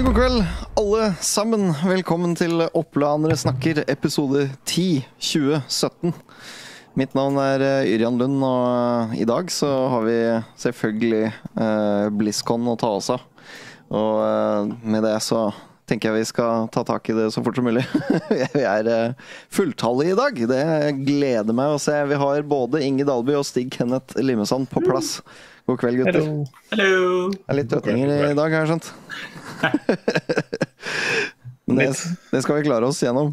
god kveld, alle sammen. Velkommen til Opplandere snakker, episode 10, 2017. Mitt navn Yrjan Lund, og i dag så har vi selvfølgelig BlizzCon å ta oss av. Og med det så tenker jeg vi skal ta tak i det så fort som mulig. Vi fulltallige i dag. Det gleder meg å se. Vi har både Inge Dalby og Stig Kenneth Limesand på plass. God kveld, gutter. Hello. Jeg litt trøttinger i dag, har jeg skjønt. Men det skal vi klare oss gjennom.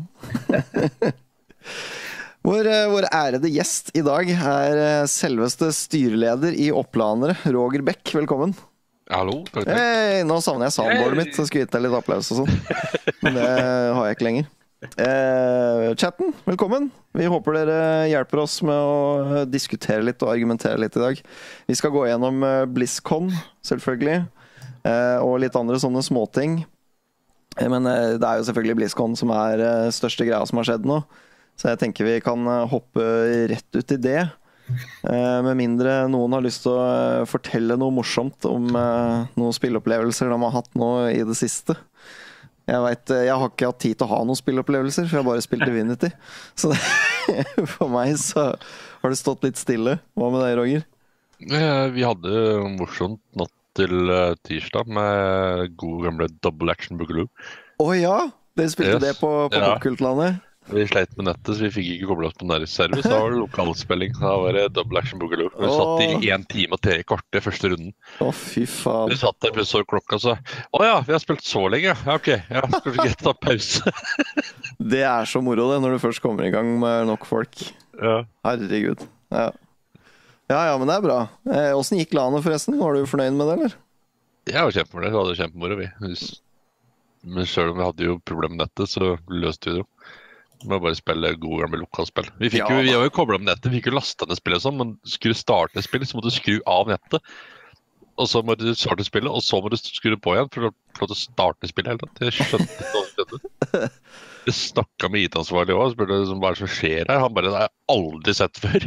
Vår ærede gjest i dag selveste styreleder i Opplandere, Roger Beck. Velkommen. Hallo. Hei, nå savner jeg soundboardet mitt, så skulle gitt deg litt applaus og sånn. Men det har jeg ikke lenger. Chatten, velkommen. Vi håper dere hjelper oss med å diskutere litt og argumentere litt i dag. Vi skal gå gjennom BlizzCon, selvfølgelig, og litt andre sånne småting. Men det jo selvfølgelig BlizzCon som største greia som har skjedd nå. Så jeg tenker vi kan hoppe rett ut i det. Med mindre noen har lyst til å fortelle noe morsomt om noen spilleopplevelser de har hatt nå i det siste. Jeg har ikke hatt tid til å ha noen spilleopplevelser, for jeg har bare spilt Divinity. Så for meg så har det stått litt stille. Hva med deg, Roger? Vi hadde morsomt natt til tirsdag med god gamle double action Boogaloo. Ja, dere spilte det på Popkultlandet? Vi sleit med nettet, så vi fikk ikke koblet oss på nærservice. Da var det lokalspilling, da var det double action Boogaloo. Vi satt i 1 time og 3 kvarter første runden. Fy faen. Vi satt der, så klokka, så ja, vi har spilt så lenge. Ja, ok, skal vi ikke ta pause? Det så moro det, når du først kommer i gang med nok folk. Ja. Herregud. Ja, men det bra. Hvordan gikk LAN-et forresten? Var du fornøyd med det, eller? Jeg var kjempefornøyd, vi hadde kjempemoro, vi. Men selv om vi hadde jo problemer med nettet, så løste vi det jo. Vi må bare spille gode gamle lokalspill. Vi var jo koblet med nettet, vi fikk jo lastet ned spillet og sånn, men skulle du starte spillet, så må du skru av nettet. Og så må du starte spillet, og så må du skru det på igjen for å starte spillet hele tatt. Jeg skjønte ikke hva som skjedde. Jeg snakket med IT-ansvarlig også, og spurte hva som skjer her. Han bare, det har jeg aldri sett før.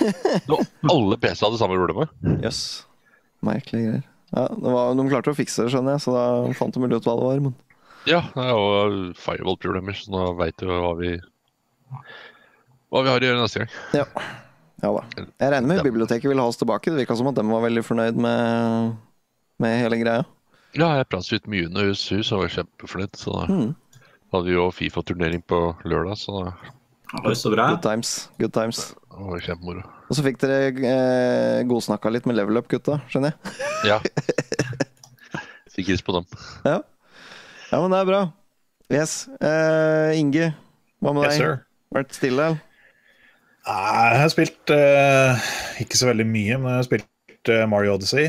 Alle PC hadde samme problemet. Jøss, merkelig greier. Ja, de klarte å fikse det, skjønner jeg, så da fant de ut hva det var, men... Ja, det jo firewall-problemer, så nå vet du hva vi har å gjøre neste gang. Ja da. Jeg regner med biblioteket ville ha oss tilbake. Det virket som at de var veldig fornøyd med hele greia. Ja, jeg pratet litt mye under hus, og var kjempefornøyd. Så da hadde vi jo FIFA-turnering på lørdag, så da... Det var så bra. Good times. Det var kjempemoro. Og så fikk dere godsnakket litt med level up, gutta, skjønner jeg? Ja. Fikk his på dem. Ja, men det bra. Yes. Inge, hva med deg? Yes, sir. Vært stille, eller? Jeg har spilt ikke så veldig mye, men jeg har spilt Mario Odyssey.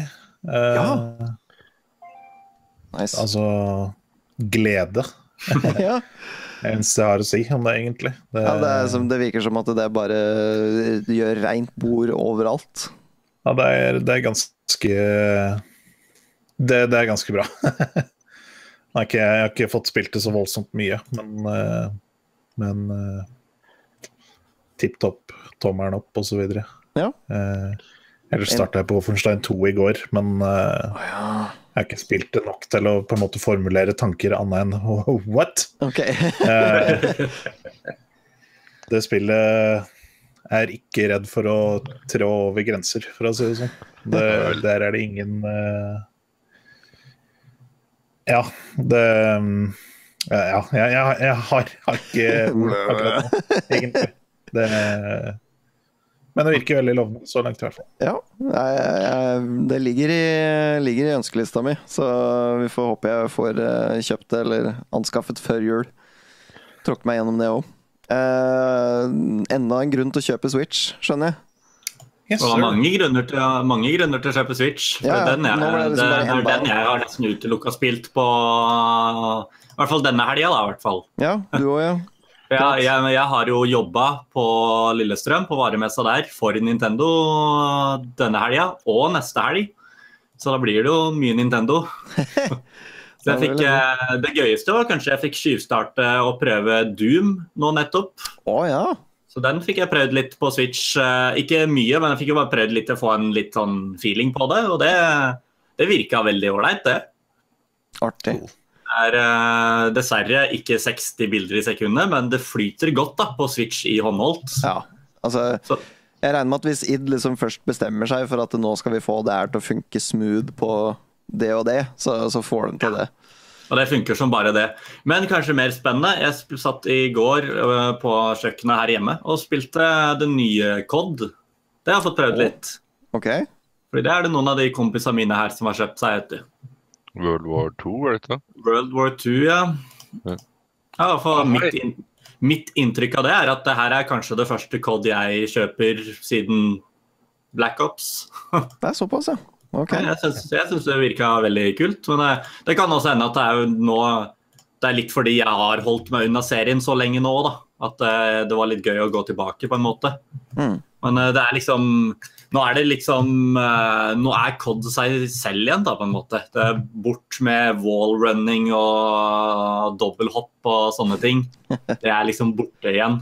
Nice. Altså glede. Ja. Det eneste jeg har å si om det, egentlig. Det virker som at det bare gjør rent bord overalt. Ja, det ganske Det ganske bra. Jeg har ikke fått spilt det så voldsomt mye, men tipp-topp, tommeren opp og så videre. Ja. Ellers startet jeg på Wolfenstein 2 i går, men jeg har ikke spilt det nok til å på en måte formulere tanker annet enn what? Ok. Det spillet ikke redd for å trå over grenser, for å si det sånn. Der det ingen... Ja, jeg har ikke ord akkurat nå, egentlig. Men det virker veldig lovende, så langt i hvert fall. Ja, det ligger i ønskelista mi, så vi får håpe jeg får kjøpt det, eller anskaffet før jul. Tråkke meg gjennom det også. Enda en grunn til å kjøpe Switch, skjønner jeg. Yes, det var mange grunner til å kjøpe Switch. For den har nesten utelukket spilt på i hvert fall denne helgen da, i hvert fall. Ja, du også, ja. Jeg har jo jobbet på Lillestrøm, på varemessa der, for Nintendo denne helgen, og neste helg. Så da blir det jo mye Nintendo. Så det gøyeste var kanskje jeg fikk skyvstarte og prøve Doom nå nettopp. Ja. Så den fikk jeg prøvd litt på Switch. Ikke mye, men jeg fikk jo bare prøvd litt til å få en litt sånn feeling på det, og det virket veldig ordentlig, det. Artig. dessverre ikke 60 bilder i sekundet, men det flyter godt da, på Switch i håndholdt. Ja, altså Så, jeg regner med at hvis id liksom først bestemmer seg for at nå skal vi få det her til å funke smooth på det og det, så får de til det. og det funker som bare det. Men kanskje mer spennende, jeg satt i går på kjøkkenet her hjemme og spilte det nye COD. Det har jeg fått prøvd litt. Ok. Fordi det det noen av de kompisene mine her som har kjøpt seg etter. World War 2, det ikke? World War 2, ja. Ja, for mitt inntrykk av det at det her kanskje det første COD jeg kjøper siden Black Ops. Det såpass, ja. Ok. Jeg synes det virket veldig kult, men det kan også hende at det litt fordi jeg har holdt meg unna serien så lenge nå, da. At det var litt gøy å gå tilbake på en måte. Men det liksom, nå det liksom, nå COD seg selv igjen da, på en måte. Det bort med wallrunning og dobbelthopp og sånne ting. Det liksom borte igjen.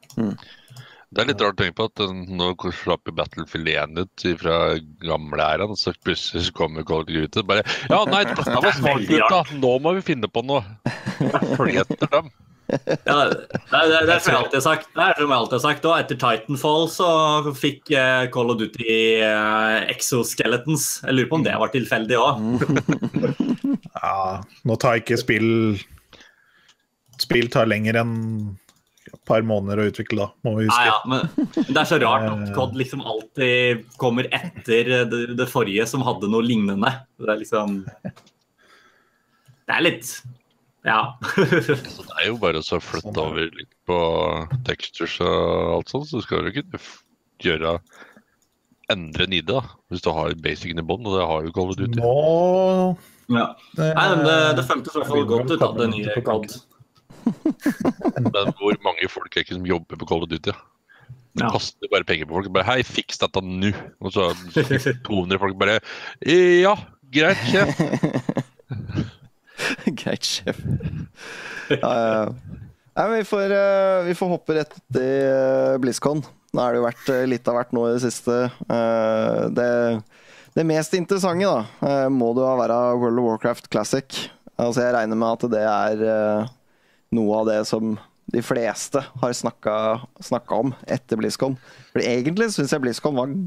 Det litt rart å tenke på at nå slapp Battlefield 1 ut fra gamle æren, så plutselig kommer Call of Duty bare, ja, nei, dette var smart ut da, nå må vi finne på noe. Følg etter dem. Ja, det som jeg alltid har sagt. Det som jeg alltid har sagt. Og etter Titanfall så fikk Call of Duty exoskeletons. Jeg lurer på om det var tilfeldig også. Ja, nå tar ikke spill tar lenger enn et par måneder å utvikle da, må vi huske. Ja, men det så rart at COD liksom alltid kommer etter det forrige som hadde noe lignende. Det liksom, det litt... Ja. Så det jo bare å flytte over litt på textures og alt sånt, så skal du ikke endre i det da, hvis du har basicen i bånd, og det har jo Call of Duty. Ja. Nei, men det føltes i hvert fall godt ut av det nye COD. Men hvor mange folk ikke som jobber på Call of Duty? Det koster bare penger på folk. Bare, hei, fiks dette nå. Og så 200 folk bare, ja, greit, sjef. Greit, sjef. Nei, vi får hoppe rett i BlizzCon. Nå det jo vært litt av hvert nå i det siste. Det mest interessante da, må det jo være World of Warcraft Classic. Altså jeg regner med at det noe av det som de fleste har snakket om etter BlizzCon. For egentlig synes jeg BlizzCon var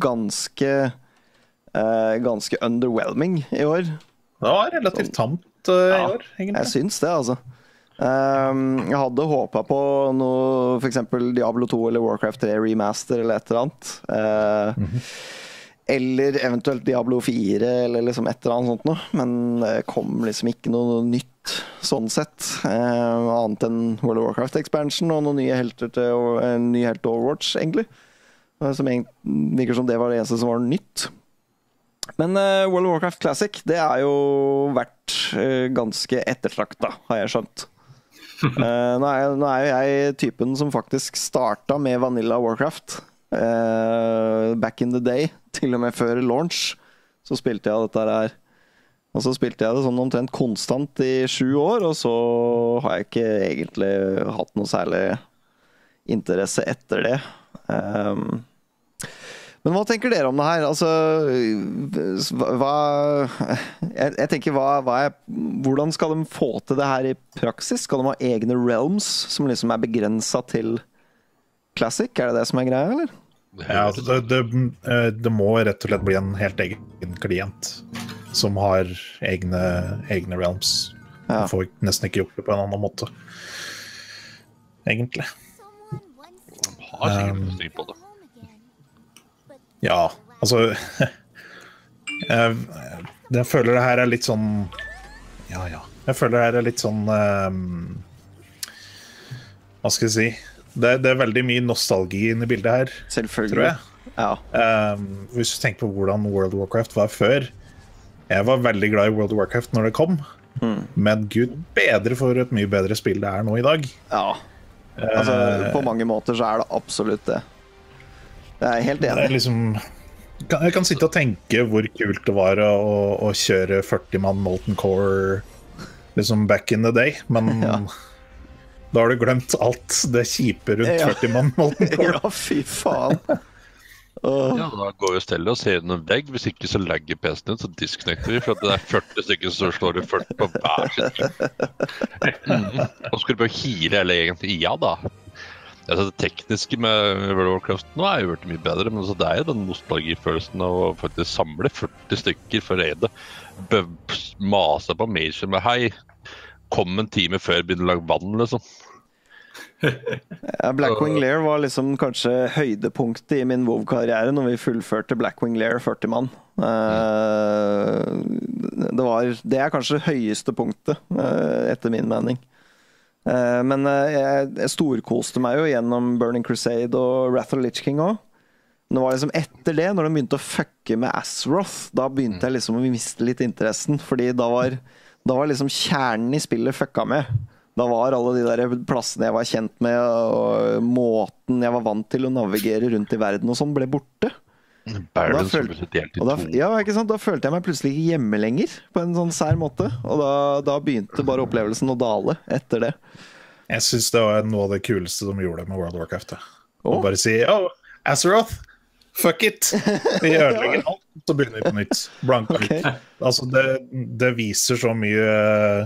ganske underwhelming i år. Det var relativt tamt i år, egentlig. Jeg synes det, altså. Jeg hadde håpet på noe, for eksempel Diablo 2 eller Warcraft 3 Remaster eller et eller annet. Eller eventuelt Diablo 4 eller liksom et eller annet sånt noe. Men det kom liksom ikke noe nytt sånn sett. Annet enn World of Warcraft Expansion og noen nye helter til en ny helt Overwatch, egentlig. Som virker som det var det eneste som var nytt. Men World of Warcraft Classic, det jo vært ganske ettertraktet, har jeg skjønt. Nå jeg typen som faktisk startet med Vanilla Warcraft. Back in the day, til og med før launch, så spilte jeg dette her. Og så spilte jeg det sånn omtrent konstant i 7 år, og så har jeg ikke egentlig hatt noe særlig interesse etter det. Men hva tenker dere om det her? Altså, jeg tenker, hvordan skal de få til det her i praksis? Skal de ha egne realms som liksom begrenset til Classic? Det som greia, eller? Ja, altså, det må rett og slett bli en helt egen klient som har egne realms. Ja. Får nesten ikke gjort det på en annen måte, egentlig. De har sikkert noe styr på det. Ja, altså jeg føler det her litt sånn jeg føler det her litt sånn hva skal jeg si det veldig mye nostalgi inne i bildet her, tror jeg. Ja. Hvis du tenker på hvordan World of Warcraft var før. Jeg var veldig glad i World of Warcraft når det kom, men gud bedre for et mye bedre spill det nå i dag. Ja, altså på mange måter så det absolutt det. Jeg helt enig. Liksom, jeg kan sitte og tenke hvor kult det var å kjøre 40-mann Molten Core liksom back in the day, men da har du glemt alt det kjipe rundt 40-mann Molten Core. Ja, fy faen. Ja, da går vi og steller og ser gjennom vegg. Hvis ikke så legger PC-en ut, så disconnecter vi. For at det 40 stykker som slår det 40 på hver sitt. Og så skal du bare hile hele egentlig. Ja da. Altså, det tekniske med World of Warcraft nå jo blitt mye bedre, men altså, det jo den nostalgifølelsen av å faktisk samle 40 stykker for raidet. Mase på Mage med hei, kom en time før begynner å lage vann, liksom. Ja, Blackwing Lair var liksom kanskje høydepunktet i min WoW-karriere når vi fullførte Blackwing Lair 40 mann. Det kanskje høyeste punktet, etter min mening. Men jeg storkoste meg jo gjennom Burning Crusade og Wrath of Lich King også. Det var liksom etter det, når de begynte å fucke med Azeroth, da begynte jeg liksom å miste litt interessen, fordi da var liksom kjernen i spillet fucka med. Da var alle de der plassene jeg var kjent med, og måten jeg var vant til å navigere rundt i verden og sånn, ble borte. Da følte jeg meg plutselig ikke hjemme lenger, på en sånn sær måte. Og da begynte bare opplevelsen å dale etter det. Jeg synes det var noe av det kuleste de gjorde med World of Warcraft. Å bare si, Azeroth, fuck it! Vi ødelegger alt, så begynner vi på nytt. Blank ut. Altså, det viser så mye...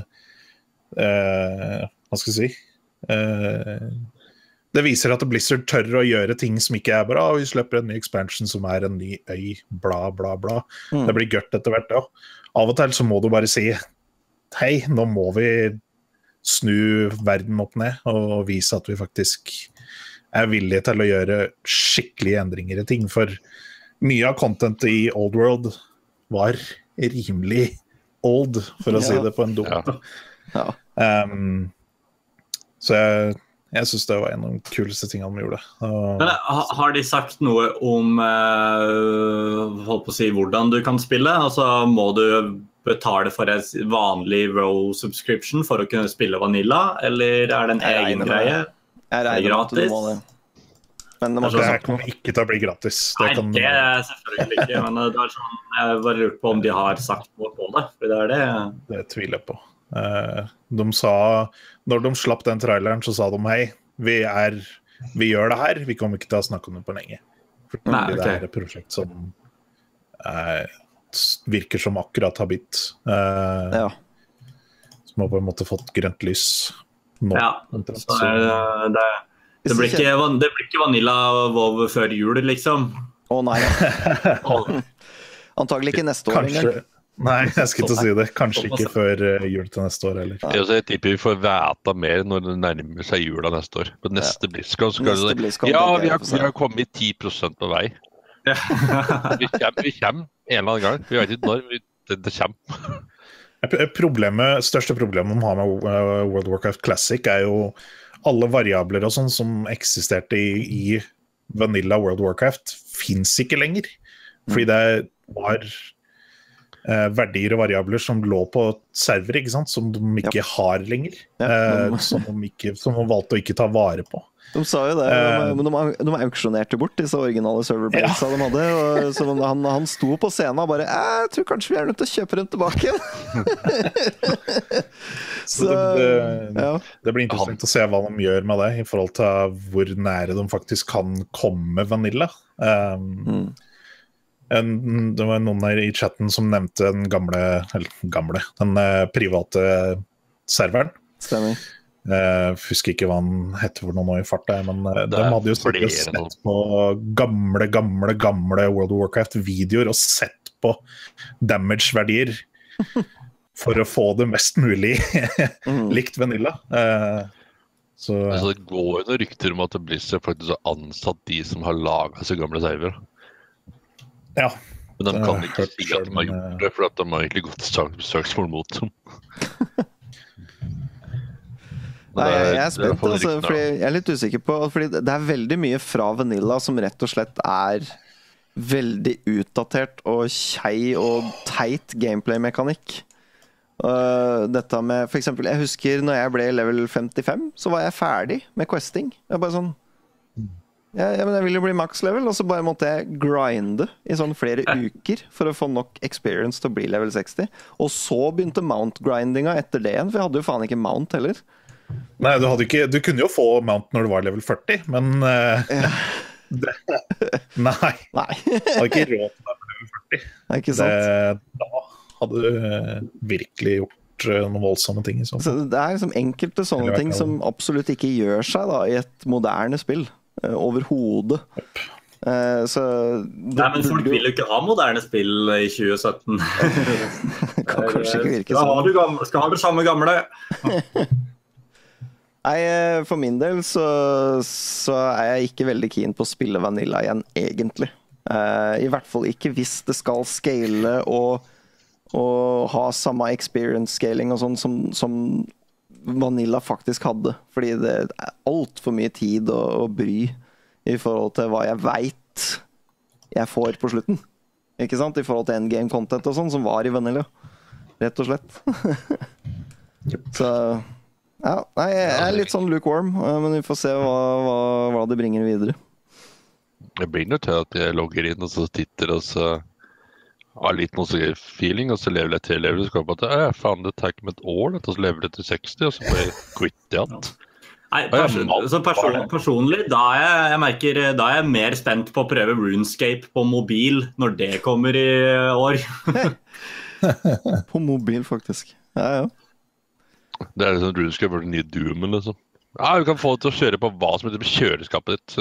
hva skal jeg si det viser at Blizzard tør å gjøre ting som ikke bra, og vi slipper en ny expansion som en ny øy, bla bla bla. Det blir gørt etter hvert da. Av og til så må du bare si hei, nå må vi snu verden opp ned og vise at vi faktisk villige til å gjøre skikkelige endringer i ting, for mye av content i Old World var rimelig old, for å si det på en dum. Ja. Så jeg synes det var en av de kuleste tingene de gjorde. Men har de sagt noe om holdt på å si, hvordan du kan spille? Altså, må du betale for en vanlig WoW subscription for å kunne spille Vanilla, eller det en egen greie? Jeg regner med at du må det. Men det kommer ikke til å bli gratis. Nei, det selvfølgelig ikke, men det sånn, jeg bare lurer på om de har sagt noe på det, for det tviler jeg på. De sa, når de slapp den traileren, så sa de hei, vi gjør det her, vi kommer ikke til å snakke om det på lenge. Fordi det et prosjekt som virker som akkurat har blitt som har på en måte fått grønt lys nå. Ja, så det blir ikke Vanilla WoW før jul, liksom. Nei. Antagelig ikke neste år engang. Nei, jeg skulle til å si det. Kanskje ikke før jul til neste år, eller? Jeg tipper vi får vite mer når det nærmer seg jula neste år. På neste BlizzCon skal det vi har kommet 10% på vei. Vi kommer en eller annen gang. Vi vet ikke når det kommer. Største problemet de har med World of Warcraft Classic jo alle variabler og sånn som eksisterte i Vanilla World of Warcraft finnes ikke lenger. Fordi det var verdier og variabler som lå på server, ikke sant? Som de ikke har lenger. Som de valgte å ikke ta vare på. De sa jo det, men de auksjonerte bort disse originale serverbase de hadde, og så han sto på scenen og bare, jeg tror kanskje vi nødt til å kjøpe dem tilbake igjen. Så det blir interessant å se hva de gjør med det, i forhold til hvor nære de faktisk kan komme Vanilla. Det var noen her i chatten som nevnte den den private serveren. Stemmer. Husker ikke hva han heter for noen år i fart, men de hadde jo sett på gamle World of Warcraft-videoer og sett på damage-verdier for å få det mest mulig likt Vanilla. Så det går jo noen rykter om at Blizzard faktisk har ansatt de som har laget så gamle server. Ja. Men de kan ikke si at de har gjort det, for at de har egentlig gått søksmål mot dem. Nei, jeg spent, fordi jeg litt usikker på, fordi det veldig mye fra Vanilla som rett og slett veldig utdatert og kjei og teit gameplay-mekanikk. Dette med, for eksempel, jeg husker når jeg ble level 55, så var jeg ferdig med questing. Jeg bare sånn, men jeg ville jo bli max level, og så bare måtte jeg grinde i sånn flere uker for å få nok experience til å bli level 60. Og så begynte mount-grindinga etter det igjen, for jeg hadde jo faen ikke mount heller. Nei, du kunne jo få mount når du var level 40, men Nei. Hadde ikke råd til det for level 40. Ikke sant? Da hadde du virkelig gjort noen voldsomme ting. Så det liksom enkelte sånne ting som absolutt ikke gjør seg da, i et moderne spill. Overhodet. Nei, men folk vil jo ikke ha moderne spill i 2017. Kan kanskje ikke virke sånn. Skal ha det samme gamle. Nei, for min del så er jeg ikke veldig keen på å spille Vanilla igjen, egentlig. I hvert fall ikke hvis det skal scale og ha samme experience scaling og sånn som Vanilla faktisk hadde. Fordi det er alt for mye tid og bry i forhold til hva jeg vet jeg får på slutten. Ikke sant? I forhold til endgame content og sånn, som var i Vanilla. Rett og slett. Så ja, nei, jeg er litt sånn lukewarm, men vi får se hva det bringer videre. Det blir noe til at jeg logger inn og så titter og så har litt noe feeling, og så lever jeg til level, så kommer jeg på at faen, det tar ikke med et år, og så lever jeg til 60, og så får jeg quitte igjen. Nei, personlig, da er jeg mer spent på å prøve RuneScape på mobil når det kommer i år. På mobil, faktisk. Ja. Det er liksom RuneScape for den nye Doomen, liksom. Ja, du kan få det til å kjøre på hva som heter kjøleskapet ditt.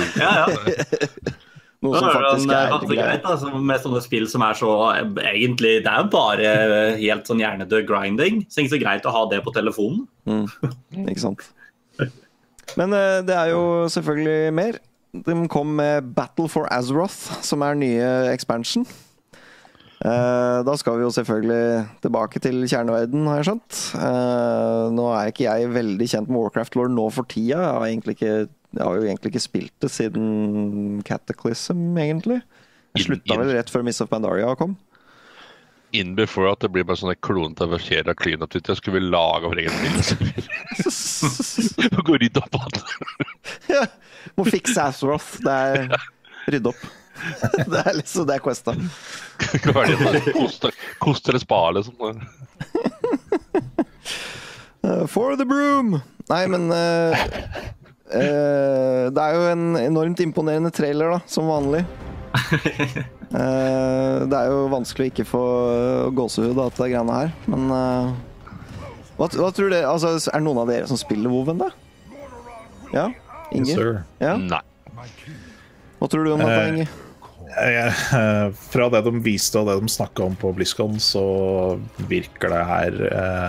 Noe som faktisk er greit, altså, med sånne spill som er så egentlig, det er jo bare helt sånn hjernedød grinding. Så det er ikke så greit å ha det på telefonen. Ikke sant. Men det er jo selvfølgelig mer. De kom med Battle for Azeroth, som er nye expansion. Da skal vi jo selvfølgelig tilbake til kjerneverden, har jeg skjønt. Nå er ikke jeg veldig kjent med Warcraft-lore nå for tida. Jeg har jo egentlig ikke spilt det siden Cataclysm, egentlig. Jeg slutta vel rett før Mists of Pandaria kom. In before at det blir bare sånne klonete versjoner av clean-up til jeg skulle lage av egen spill. Og gå rydde opp av det. Ja, må fikse Azeroth. Det er rydde opp. Det er liksom det Questa. Hva er det? Kost eller spa, liksom. For the broom! Nei, men det er jo en enormt imponerende trailer, da, som vanlig. Det er jo vanskelig å ikke få gåsehud av det greiene her. Men hva tror dere? Altså, er det noen av dere som spiller WoW ennå? Ja? Inger? Ja? Nei. Hva tror du om dette, Inger? Fra det de viste og det de snakket om på BlizzCon, så virker det her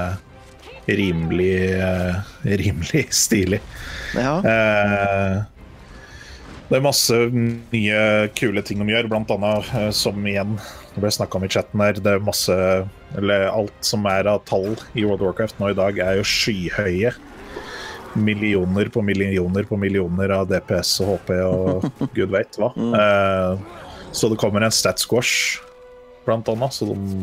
rimelig stilig. Ja. Det er masse nye kule ting de gjør, blant annet som igjen det ble snakket om i chatten her, det er masse, eller alt som er av tall i World of Warcraft nå i dag er jo skyhøye. Millioner på millioner på millioner av DPS og HP og gud vet hva. Så det kommer en stat squash blant annet,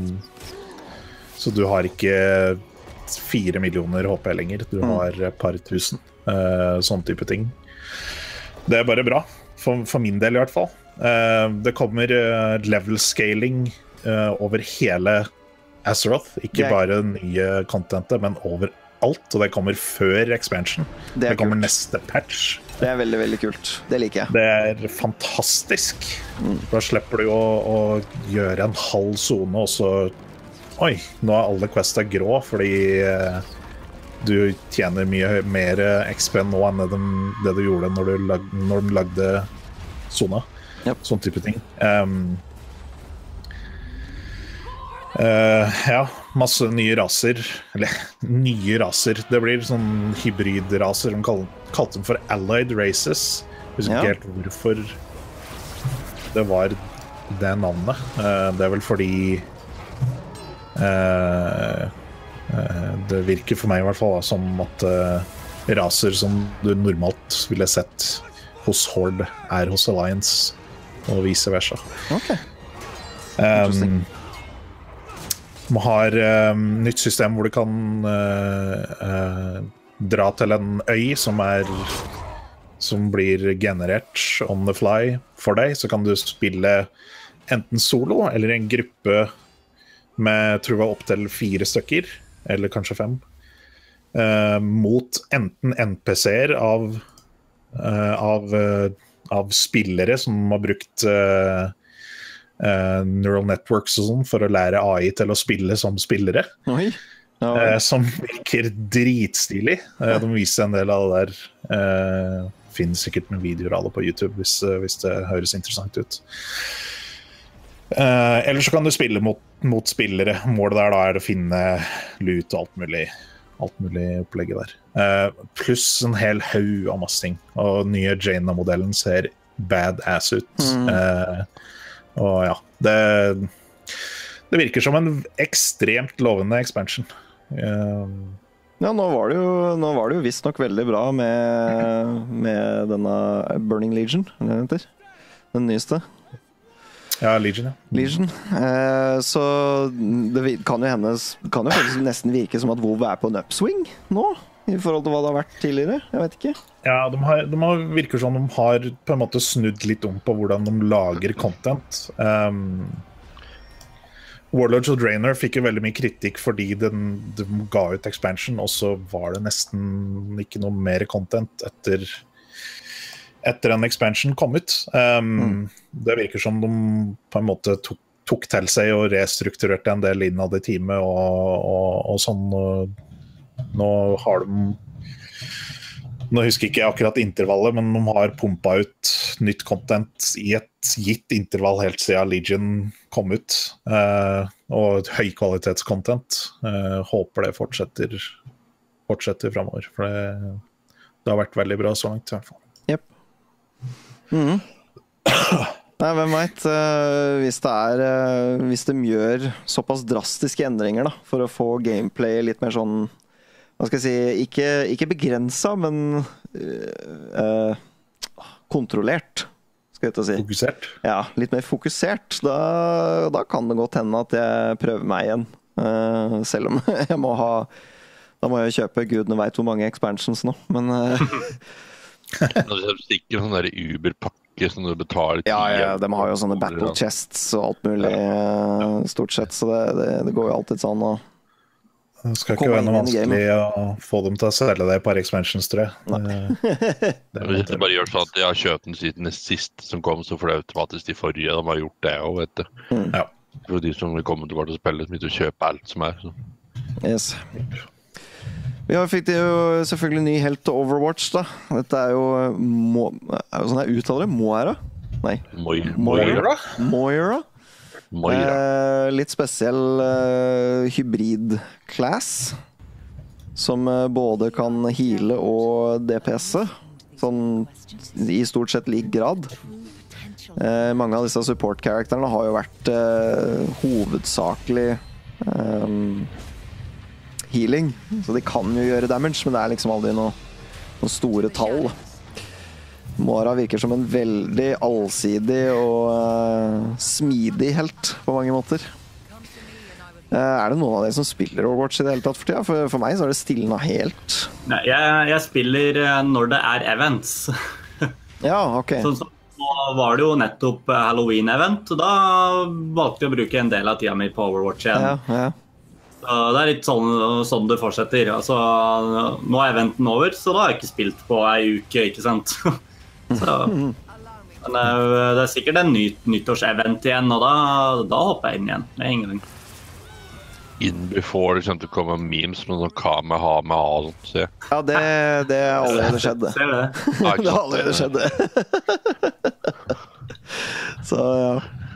så du har ikke 4 millioner HP lenger, du har et par tusen, sånn type ting. Det er bare bra, for min del i hvert fall. Det kommer level scaling over hele Azeroth, ikke bare nye contentet, men over alt, og det kommer før expansion. Det kommer neste patch. Det er veldig, veldig kult. Det liker jeg. Det er fantastisk. Da slipper du å gjøre en halv zone, og så oi, nå er alle questa grå, fordi du tjener mye mer XP nå enn det du gjorde når du lagde zona. Yep. Sånn type ting. Ja, masse nye raser. Eller nye raser. Det blir sånn hybridraser. De kalte dem for allied races. Jeg husker ikke helt hvorfor det var det navnet. Det er vel fordi det virker for meg i hvert fall som at raser som du normalt ville sett hos Horde er hos Alliance og vice versa. Man har nytt system hvor du kan dra til en øy som blir generert on the fly for deg, så kan du spille enten solo eller en gruppe med, tror jeg, opp til 4 stykker, eller kanskje 5, mot enten NPC-er av av spillere som har brukt neural networks og sånn for å lære AI til å spille som spillere. Oi. Ja. Som virker dritstilig. De viser en del av det der. Finnes sikkert noen videoer av det på YouTube hvis det høres interessant ut. Eller så kan du spille mot spillere. Målet der da å finne loot og alt mulig opplegget der. Pluss en hel haug av masse ting. Og nye Jaina-modellen ser badass ut. Og ja, det virker som en ekstremt lovende expansion. Ja, nå var det jo visst nok veldig bra med denne Burning Legion, eller heter den nyeste. Ja, Legion, ja. Legion. Så det kan jo faktisk nesten virke som at WoW er på en upswing nå, i forhold til hva det har vært tidligere. Jeg vet ikke. Ja, de virker som de har på en måte snudd litt om på hvordan de lager content. Warlords of Draenor fikk jo veldig mye kritikk fordi de ga ut expansion, og så var det nesten ikke noe mer content etter en expansion kom ut. Det virker som de på en måte tok til seg og restrukturerte en del innad i teamet og sånn. Nå har de Nå husker jeg ikke akkurat intervallet, men de har pumpet ut nytt content i et gitt intervall helt siden Legion kom ut. Og høykvalitetscontent. Håper det fortsetter fremover. For det har vært veldig bra så langt i hvert fall. Jep. Nei, hvem vet, hvis de gjør såpass drastiske endringer da, for å få gameplay litt mer sånn, hva skal jeg si, ikke begrenset, men kontrollert, skal jeg til å si. Fokusert? Ja, litt mer fokusert. Da kan det godt hende at jeg prøver meg igjen. Selv om jeg da må jeg kjøpe gudene vet hvor mange expansions nå, men... Når du stikker sånn der Uber-pakke som du betaler til. Ja, de har jo sånne battle chests og alt mulig, stort sett, så det går jo alltid sånn, og det skal ikke være noe vanskelig å få dem til å selge deg et par expansions, tror jeg. Hvis jeg bare gjør sånn at jeg har kjøpt den siden sist som kom, så får det automatisk de forrige. De har gjort det også, vet du. Ja. For de som vil komme tilbake til å spille, som ikke kjøper alt som er. Så. Yes. Vi fikk jo selvfølgelig ny helt til Overwatch, da. Dette er jo sånn jeg uttaler det? Moira? Nei. Moira? Litt spesiell hybrid-class som både kan heale og DPS-e sånn i stort sett lik grad. Mange av disse support-karakterene har jo vært hovedsakelig healing, så de kan jo gjøre damage, men det er liksom aldri noen store tall. Moira virker som en veldig allsidig og smidig helt på mange måter. Er det noen av dere som spiller Overwatch i det hele tatt for tida? For meg så er det stilnet helt. Nei, jeg spiller når det er events. Ja, ok. Så var det jo nettopp Halloween-event, og da valgte jeg å bruke en del av tida mi på Overwatch igjen. Ja. Så det er litt sånn det fortsetter. Altså, nå er eventen over, så da har jeg ikke spilt på ei uke, ikke sant? Så, men det er sikkert en nyttårsevent igjen, og da hopper jeg inn igjen med en gang. In before det kommer til å komme memes med noen Kamehameha og sånt, så ja, det har allerede skjedd. Ser det? Det har allerede skjedd. Så ja.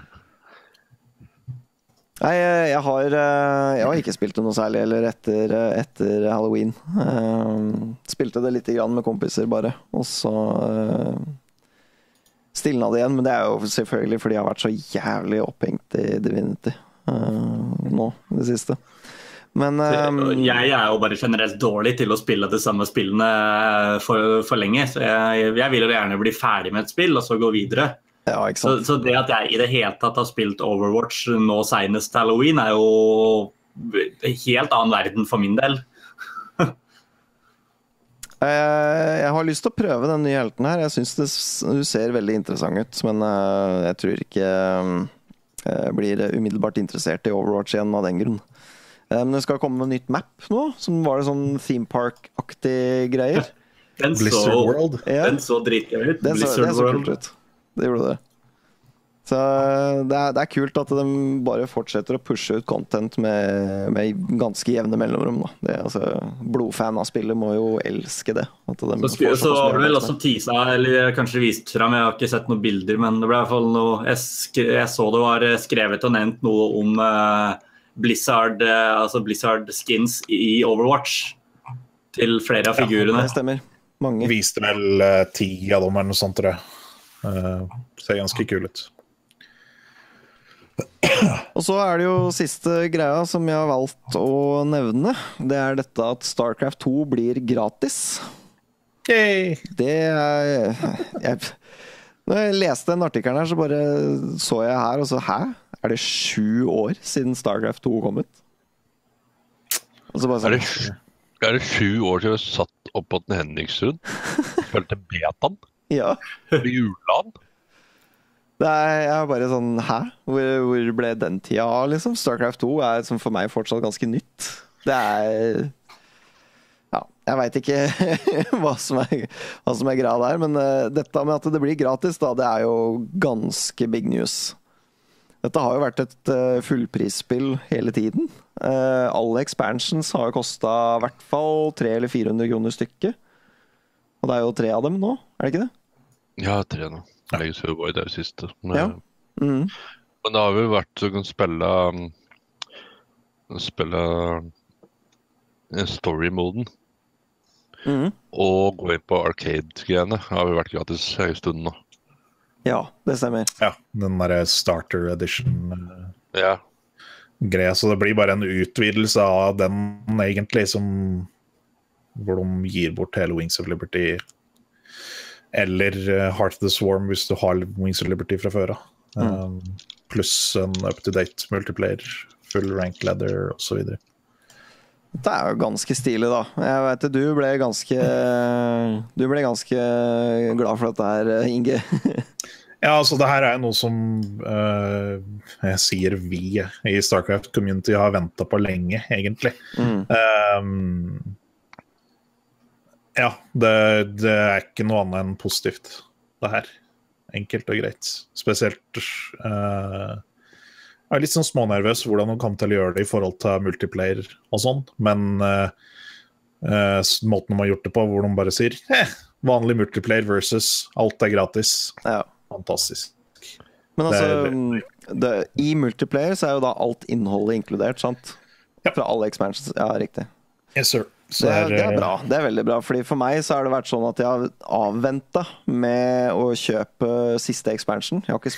Nei, jeg har ikke spilt det noe særlig eller etter Halloween. Spilte det litt grann med kompiser bare, og så stilnet det igjen, men det er jo selvfølgelig fordi jeg har vært så jævlig opphengt i Divinity nå, det siste. Men jeg er jo bare generelt dårlig til å spille de samme spillene for lenge, så jeg vil jo gjerne bli ferdig med et spill og så gå videre. Ja, ikke sant. Så det at jeg i det hele tatt har spilt Overwatch nå senest Halloween er jo en helt annen verden for min del. Jeg har lyst til å prøve den nye helten her. Jeg synes du ser veldig interessant ut, men jeg tror ikke jeg blir umiddelbart interessert i Overwatch igjen av den grunn. Men det skal komme med nytt map nå, som var det sånn theme park-aktig greier. Blizzard World. Den så dritgøy ut. Det så kult ut. Det gjorde det. Så det er kult at de bare fortsetter å pushe ut content med ganske jevne mellomrom. Da. Blodfan av spillet må jo elske det. At de så har du vel også teaset, eller kanskje vist frem, jeg har ikke sett noen bilder, men det ble i hvert fall noe, jeg så det var skrevet og nevnt noe om Blizzard skins i Overwatch til flere av figurene. Ja, det stemmer. Mange. Viste vel 10 av dem eller noe sånt, tror jeg. Ser ganske kul ut. Og så er det jo siste greia som jeg har valgt å nevne. Det er dette at StarCraft 2 blir gratis. Yay! Det når jeg leste den artikkelen her, så bare så jeg her, og så hæ? Er det 7 år siden StarCraft 2 kom ut? Og så bare sånn, er det 7 år siden vi satt opp på den Henningsrud? Følte betaen? Ja. I juleland? Jeg er bare sånn, hæ? Hvor ble den tida av, liksom? StarCraft 2 er som for meg fortsatt ganske nytt. Det er... Ja, jeg vet ikke hva som er greia der, men dette med at det blir gratis, da, det er jo ganske big news. Dette har jo vært et fullprisspill hele tiden. Alle expansions har jo kostet i hvert fall 300 eller 400 kroner stykket. Og det er jo 3 av dem nå, er det ikke det? Ja, 3 nå. Legacy of Void er det siste. Men, ja. Men det har jo vært å kunne spille story-moden. Og gå inn på arcade-greiene. Det har jo vært gratis en stund nå. Ja, det stemmer. Ja, den der starter edition ja. Greia, så det blir bare en utvidelse av den egentlig, hvor de gir bort hele Wings of Liberty eller Heart of the Swarm hvis du har Wings of Liberty fra før. Pluss en up-to-date multiplayer, full rank ladder og så videre. Det er jo ganske stilig, da. Jeg vet du ble ganske glad for dette her, Inge. Ja, altså det her er noe som jeg sier vi i StarCraft Community har ventet på lenge, egentlig. Ja, det er ikke noe annet enn positivt, det her. Enkelt og greit. Spesielt jeg er litt sånn smånervøs hvordan de kommer til å gjøre det i forhold til multiplayer og sånn, men måten de har gjort det på, hvor de bare sier vanlig multiplayer versus alt er gratis. Ja. Fantastisk. Men altså, i multiplayer så er jo da alt innholdet inkludert, sant? Ja. Fra alle expansions. Ja, riktig. Yes, sir. Det er bra, det er veldig bra. Fordi for meg så har det vært sånn at jeg har avventet med å kjøpe siste expansion. Jeg har ikke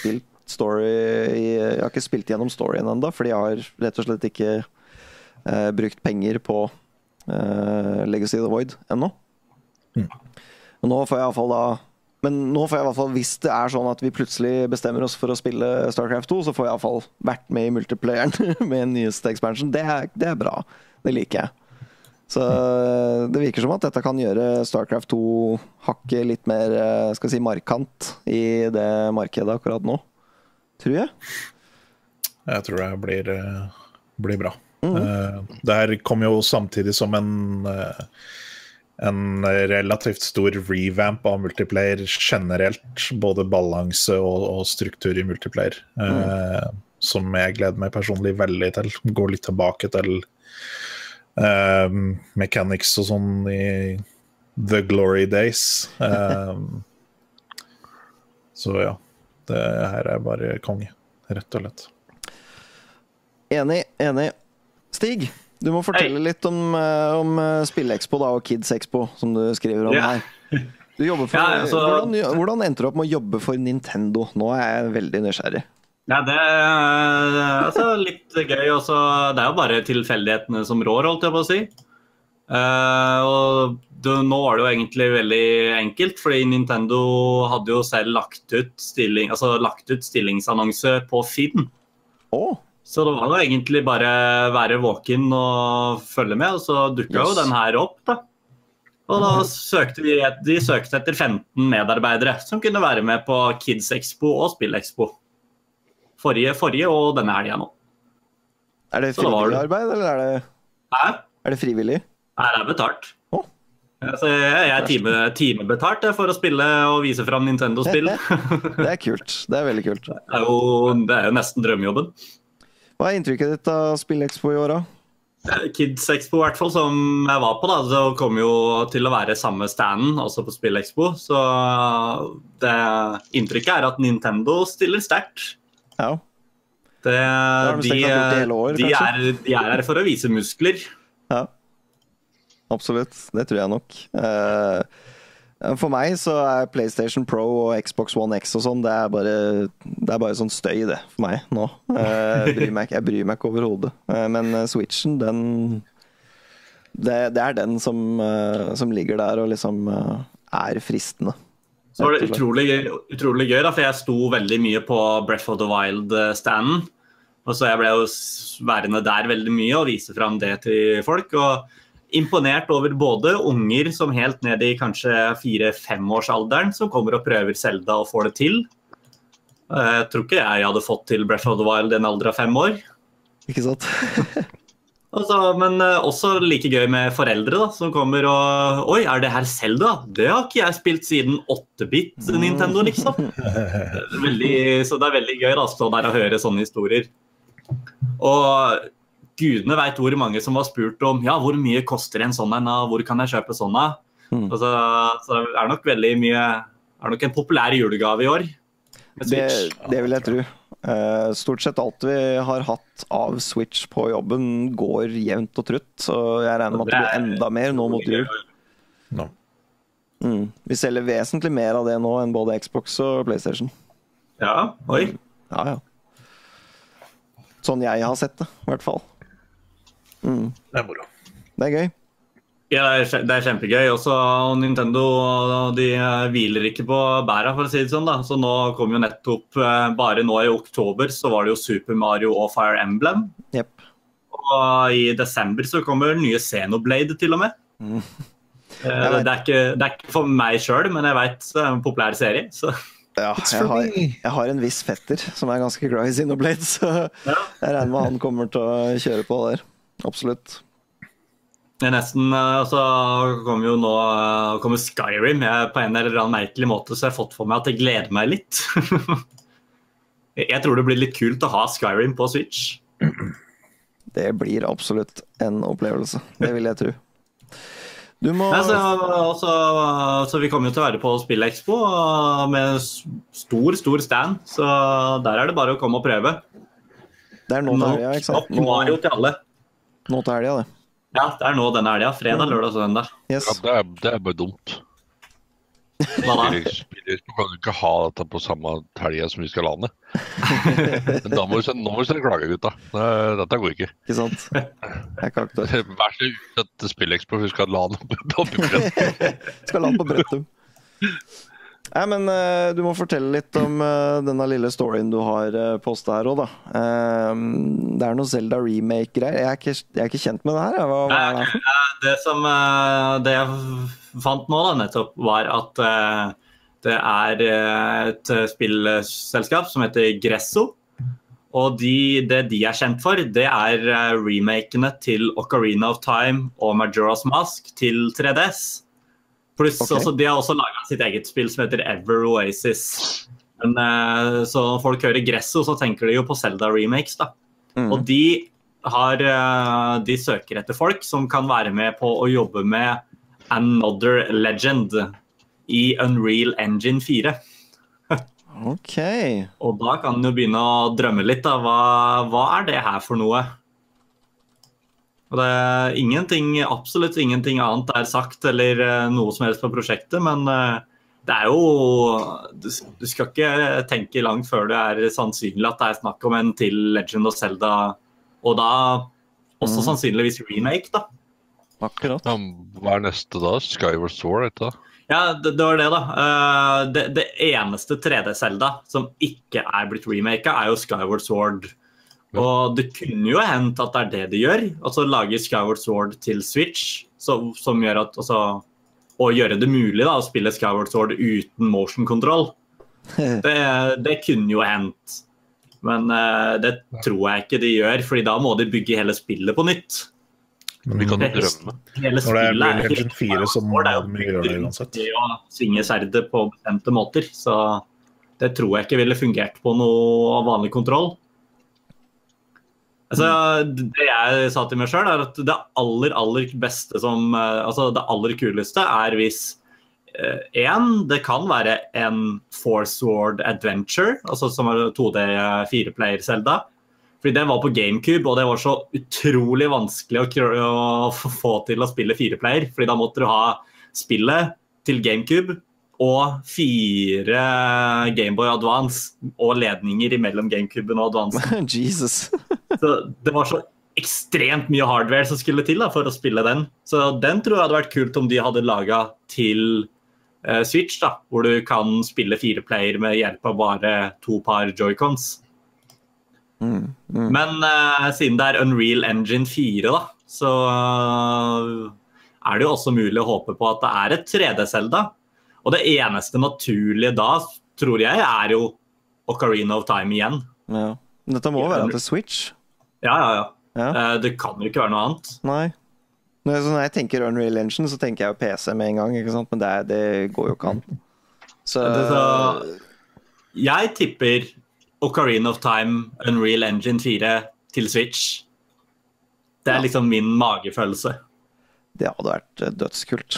spilt gjennom storyen enda, fordi jeg har rett og slett ikke brukt penger på Legacy of the Void ennå. Men nå får jeg i hvert fall, hvis det er sånn at vi plutselig bestemmer oss for å spille StarCraft 2, så får jeg i hvert fall vært med i multiplayeren med en nyeste expansion. Det er bra. Det liker jeg. Så det virker som at dette kan gjøre StarCraft 2 hakket litt mer, skal vi si, markant i det markedet akkurat nå. Tror jeg. Jeg tror det blir bra. Det her kom jo samtidig som en relativt stor revamp av multiplayer generelt, både balanse og struktur i multiplayer, som jeg gleder meg personlig veldig til. Gå litt tilbake til mechanics og sånn i The Glory Days. Så ja, det her er bare konge, rett og slett. Enig. Stig, du må fortelle litt om Spillekspo da, og Kids Expo, som du skriver om her. Du jobber for, hvordan endte du opp med å jobbe for Nintendo? Nå er jeg veldig nysgjerrig. Ja, det er litt gøy også. Det er jo bare tilfeldighetene som rår, holdt jeg på å si. Nå var det jo egentlig veldig enkelt, fordi Nintendo hadde jo selv lagt ut stillingsannonse på Finn. Så det var jo egentlig bare være våken og følge med, og så dukket jo den her opp da. Og da søkte de søkte etter 15 medarbeidere som kunne være med på Kids Expo og Spillekspo. Forrige og denne helgen nå. Er det frivillig arbeid, eller er det... Hæ? Er det frivillig? Nei, det er betalt. Altså, jeg er timebetalt for å spille og vise frem Nintendo-spill. Det er kult. Det er veldig kult. Det er jo nesten drømmejobben. Hva er inntrykket ditt av Spill-Expo i år da? Kids Expo i hvert fall, som jeg var på da, så kom jo til å være samme standen også på Spill-Expo. Så det inntrykket er at Nintendo stiller sterkt. Ja. De er her for å vise muskler. Ja. Absolutt, det tror jeg nok. For meg så er PlayStation Pro og Xbox One X og sånn, det er bare sånn støy det for meg nå. Jeg bryr meg ikke overhodet. Men Switchen, det er den som ligger der og liksom er fristende. Så var det utrolig gøy da, for jeg sto veldig mye på Breath of the Wild-standen. Og så jeg ble jo værende der veldig mye og vise frem det til folk, og imponert over både unger som helt ned i kanskje 4-5-årsalderen som kommer og prøver Zelda og får det til. Jeg tror ikke jeg hadde fått til Breath of the Wild i en alder av 5 år. Ikke sant? Men også like gøy med foreldre da, som kommer og oi, er det her Zelda? Det har ikke jeg spilt siden 8-bit Nintendo, liksom. Så det er veldig gøy da, å stå der og høre sånne historier. Og gudene vet hvor mange som har spurt om ja, hvor mye koster en sånn en, hvor kan jeg kjøpe sånn en? Så det er nok veldig mye, er nok en populær julegave i år. Det vil jeg tro. Stort sett alt vi har hatt av Switch på jobben går jevnt og trutt, så jeg regner med at det blir enda mer nå mot jul. No. Vi selger vesentlig mer av det nå enn både Xbox og PlayStation. Ja, oi. Ja. Sånn jeg har sett det, i hvert fall. Det er moro. Det er gøy. Ja, det er kjempegøy. Også Nintendo, de hviler ikke på bæra, for å si det sånn da. Så nå kom jo nettopp, bare nå i oktober, så var det jo Super Mario og Fire Emblem. Yep. Og i desember så kommer nye Xenoblade til og med. Det er ikke for meg selv, men jeg vet det er en populær serie, så... Ja, jeg har en viss fetter som er ganske glad i Xenoblade, så jeg regner med han kommer til å kjøre på der. Absolutt. Det er nesten, så kommer Skyrim på en eller annen merkelig måte, så jeg har fått for meg at jeg gleder meg litt. Jeg tror det blir litt kult å ha Skyrim på Switch. Det blir absolutt en opplevelse, det vil jeg tro. Så vi kommer jo til å være på Spill-Expo med stor stand, så der er det bare å komme og prøve. Det er nå til helga, ikke sant? Mario til alle. Nå til helga, det. Ja, det er nå denne helga. Fredag, lørdag og søndag. Yes. Ja, det er bare dumt. Hva da? Du kan ikke ha dette på samme helga som vi skal lande. Men nå må vi sende klage, gutta. Dette går ikke. Ikke sant? Jeg kan ikke det. Vær så utsett Spill-Expo, vi skal lande på Brøttum. Skal lande på Brøttum. Nei, men du må fortelle litt om denne lille storyen du har postet her også, da. Det er noe Zelda remake-greier. Jeg er ikke kjent med det her. Hva er det for? Det jeg fant nå da, nettopp, var at det er et spillselskap som heter Gresso. Og det de er kjent for, det er remakene til Ocarina of Time og Majora's Mask til 3DS. Pluss de har også laget sitt eget spill som heter Ever Oasis. Men, så når folk hører Gresso, så tenker de jo på Zelda remakes da. Og de søker etter folk som kan være med på å jobbe med Another Legend i Unreal Engine 4. Ok. Og da kan du begynne å drømme litt da. Hva er det her for noe? Og det er absolutt ingenting annet er sagt eller noe som helst på prosjektet, men det er jo, du skal ikke tenke langt før det er sannsynlig at det er snakk om en til Legend of Zelda, og da også sannsynligvis remake da. Akkurat. Ja, hva er neste da? Skyward Sword, ikke da? Ja, det var det da. Det eneste 3D-Zelda som ikke er blitt remaket er jo Skyward Sword. Og det kunne jo hent at det er det de gjør, altså lage Skyward Sword til Switch, som gjør at, å gjøre det mulig da, å spille Skyward Sword uten motion control. Det kunne jo hent, men det tror jeg ikke de gjør, fordi da må de bygge hele spillet på nytt. Vi kan jo drømme. Hele Når det er spillet Real Engine 4, så må vi gjøre det uansett. Det å svinge sverdet på bestemte måter, så det tror jeg ikke ville fungert på noe vanlig kontroll. Altså, det jeg sa til meg selv er at det aller beste altså det aller kuleste er hvis det kan være en Forsword Adventure, altså som er 2D 4-player Zelda. Fordi den var på GameCube, og det var så utrolig vanskelig å få til å spille 4-player, fordi da måtte du ha spillet til GameCube og 4 Gameboy Advance og ledninger imellom GameCuben og Advance. Jesus. Så det var så ekstremt mye hardware som skulle til da, for å spille den. Så den tror jeg hadde vært kult om de hadde laget til Switch, da, hvor du kan spille 4-player med hjelp av bare 2 par Joy-Cons. Men siden det er Unreal Engine 4 da, så er det jo også mulig å håpe på at det er et 3D-Zelda. Og det eneste naturlige da, tror jeg, er jo Ocarina of Time igjen. Ja. Dette må være til Switch. Ja. Det kan jo ikke være noe annet. Nei. Når jeg tenker Unreal Engine, så tenker jeg jo PC med en gang, ikke sant? Men det går jo ikke an. Så jeg tipper Ocarina of Time, Unreal Engine 4 til Switch. Det er liksom min magefølelse. Det hadde vært dødskult.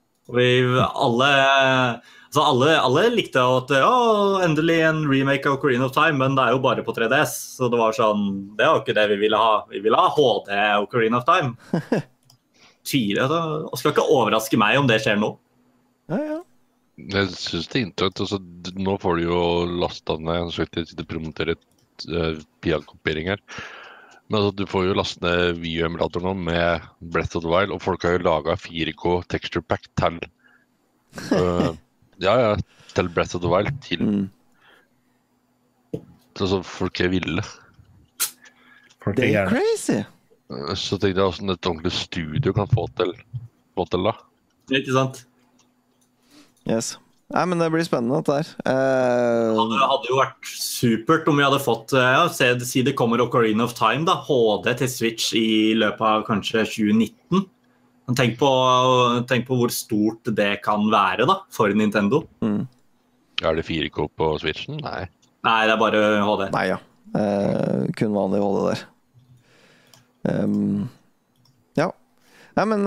Alle likte at endelig en remake av Ocarina of Time, men det er jo bare på 3DS. Så det var sånn, det var ikke det vi ville ha. Vi ville ha HD Ocarina of Time. 4, da. Og skal ikke overraske meg om det skjer nå. Ja. Jeg synes det er interessant. Altså, nå får du jo lastet ned, så jeg promoterer PIA-kopiering her. Men altså, du får jo lastet ned Wii-emulator nå med Breath of the Wild, og folk har jo laget 4K texture pack til til Breath of the Wild til altså, folk er ville. Det er crazy! Så tenkte jeg også et ordentlig studio kan få til da. Ikke sant? Yes. Nei, men det blir spennende dette her. Det hadde jo vært supert om vi hadde fått si det kommer Ocarina of Time da, HD til Switch i løpet av kanskje 2019. Tenk på hvor stort det kan være da, for Nintendo. Er det 4K på Switchen? Nei, det er bare HD. Nei, ja. Kun vanlig HD der. Ja. Nei, men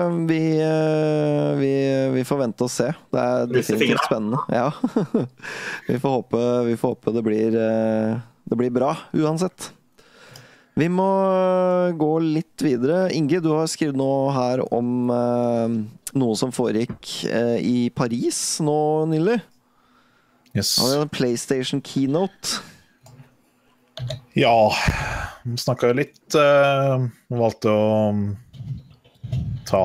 vi får vente og se. Det er definitivt spennende. Ja. Vi får håpe det blir bra uansett. Vi må gå litt videre. Inge, du har skrevet noe her om noe som foregikk i Paris nå nylig. Yes. Det var en PlayStation keynote. Ja, vi snakket jo litt. Vi valgte å ta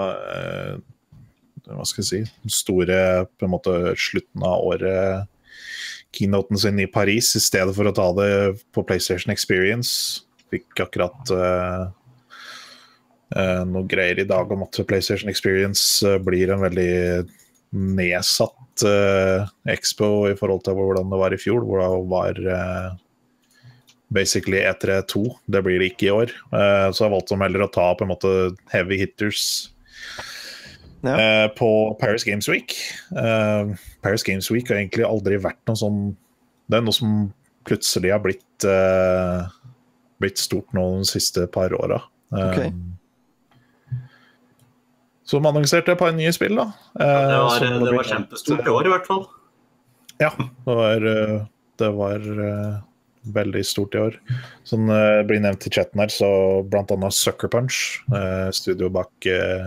hva skal jeg si, den store på en måte slutten av året keynoten sin i Paris i stedet for å ta det på PlayStation Experience. Fikk akkurat noe greier i dag om at PlayStation Experience blir en veldig nedsatt expo i forhold til hvordan det var i fjor, hvor det var basically E3 2. Det blir det ikke i år. Så jeg valgte heller å ta på en måte heavy hitters på Paris Games Week. Paris Games Week har egentlig aldri vært noe sånn. Det er noe som plutselig har blitt stort nå de siste par årene. Okay. Så man annonserte et par nye spill da. Det var kjempestort i år i hvert fall. Ja, det var veldig stort i år. Som blir nevnt i chatten her, så blant annet Sucker Punch, studio bak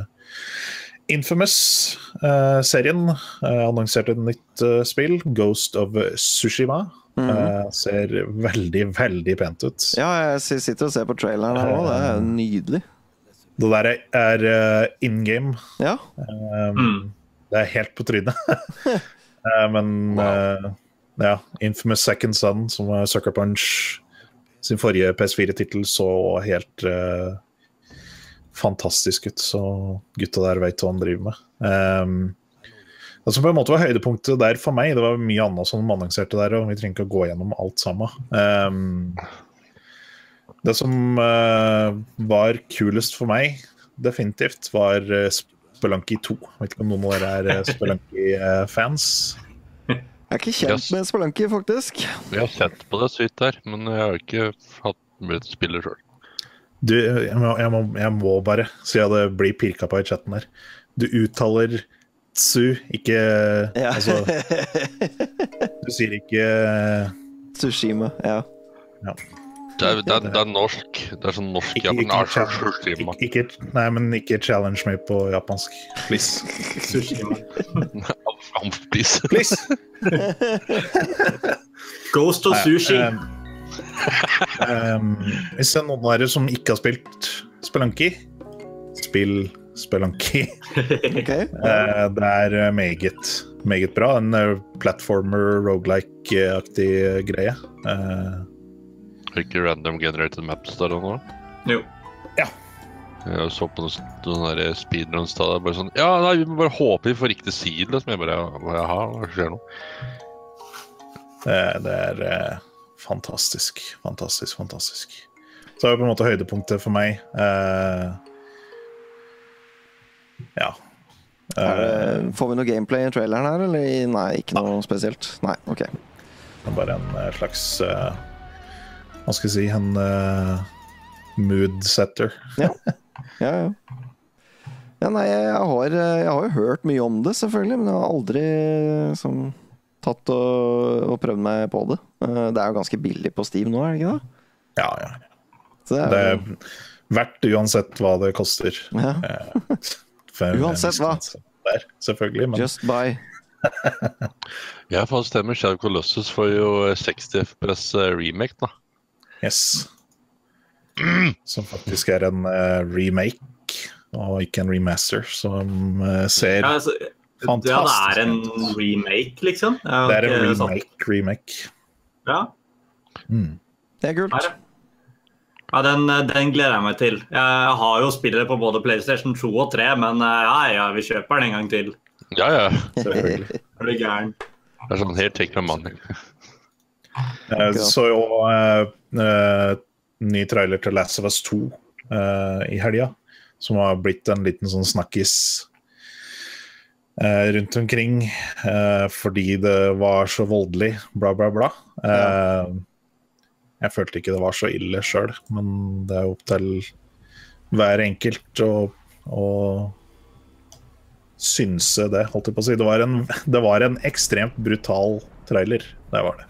Infamous-serien, annonserte et nytt spill, Ghost of Tsushima. Ser veldig, veldig pent ut. Ja, jeg sitter og ser på traileren her nå, det er nydelig. Det der er in-game. Ja. Det er helt på trynet. Men ja, Infamous Second Son, som er Sucker Punch sin forrige PS4-titel, så helt fantastisk ut. Så gutta der vet hva han driver med. Det som på en måte var høydepunktet der for meg, det var mye annet som man annonserte der, og vi trenger ikke å gå gjennom alt sammen. Det som var kulest for meg, definitivt, var Spelunky 2. Jeg vet ikke om noen av dere Spelunky-fans. Jeg er ikke kjent med Spelunky, faktisk. Jeg har sett på det så vidt der, men jeg har ikke hatt mulighet til å spille selv. Jeg må bare, siden det blir pirka på i chatten her. Du uttaler Tsu, ikke altså, du sier ikke Tsushima, ja. Det er norsk. Det er sånn norsk Tsushima. Nei, men ikke challenge meg på japansk. Please. Tsushima. Please. Please. Ghost og sushi. Hvis det er noen av dere som ikke har spilt Spelunky, spill Spelunky. Okay. Det er meget bra. En platformer, roguelike-aktig greie. Ikke random generated maps der og nå? Jo. Ja. Jeg så på noen speedruns da, bare sånn, ja, nei, vi må bare håpe vi får riktig side, som jeg bare, jaha, hva skjer nå? Det er fantastisk. Så det er på en måte høydepunktet for meg. Ja. Får vi noe gameplay i traileren her, eller? Nei, ikke noe spesielt. Nei, ok. Det er bare en slags, hva skal jeg si, en mood setter. Ja. Ja, nei, jeg har jo hørt mye om det, selvfølgelig, men jeg har aldri tatt og prøvd meg på det. Det er jo ganske billig på Steam nå, er det ikke det? Ja. Så det er verdt uansett hva det koster. Ja. Uansett hva? Der, selvfølgelig. Men... Just buy. Ja, for stemmer. Shadow Colossus får jo 60 FPS remake, da. Yes. Som faktisk er en remake, og ikke en remaster, som ser fantastisk. Ja, det er en remake, liksom. Det er en remake. Ja. Det er kult. Ja, den gleder jeg meg til. Jeg har jo spillet på både PlayStation 2 og 3, men ja, vi kjøper den en gang til. Ja. Selvfølgelig. Er det gæren? Det er sånn, her take my money. Så jo ny trailer til Last of Us 2 i helga, som har blitt en liten sånn snakkis rundt omkring, fordi det var så voldelig, bla bla bla. Jeg følte ikke det var så ille selv, men det er opp til hver enkelt å synse det, holdt jeg på å si. Det var en ekstremt brutal trailer, det var det.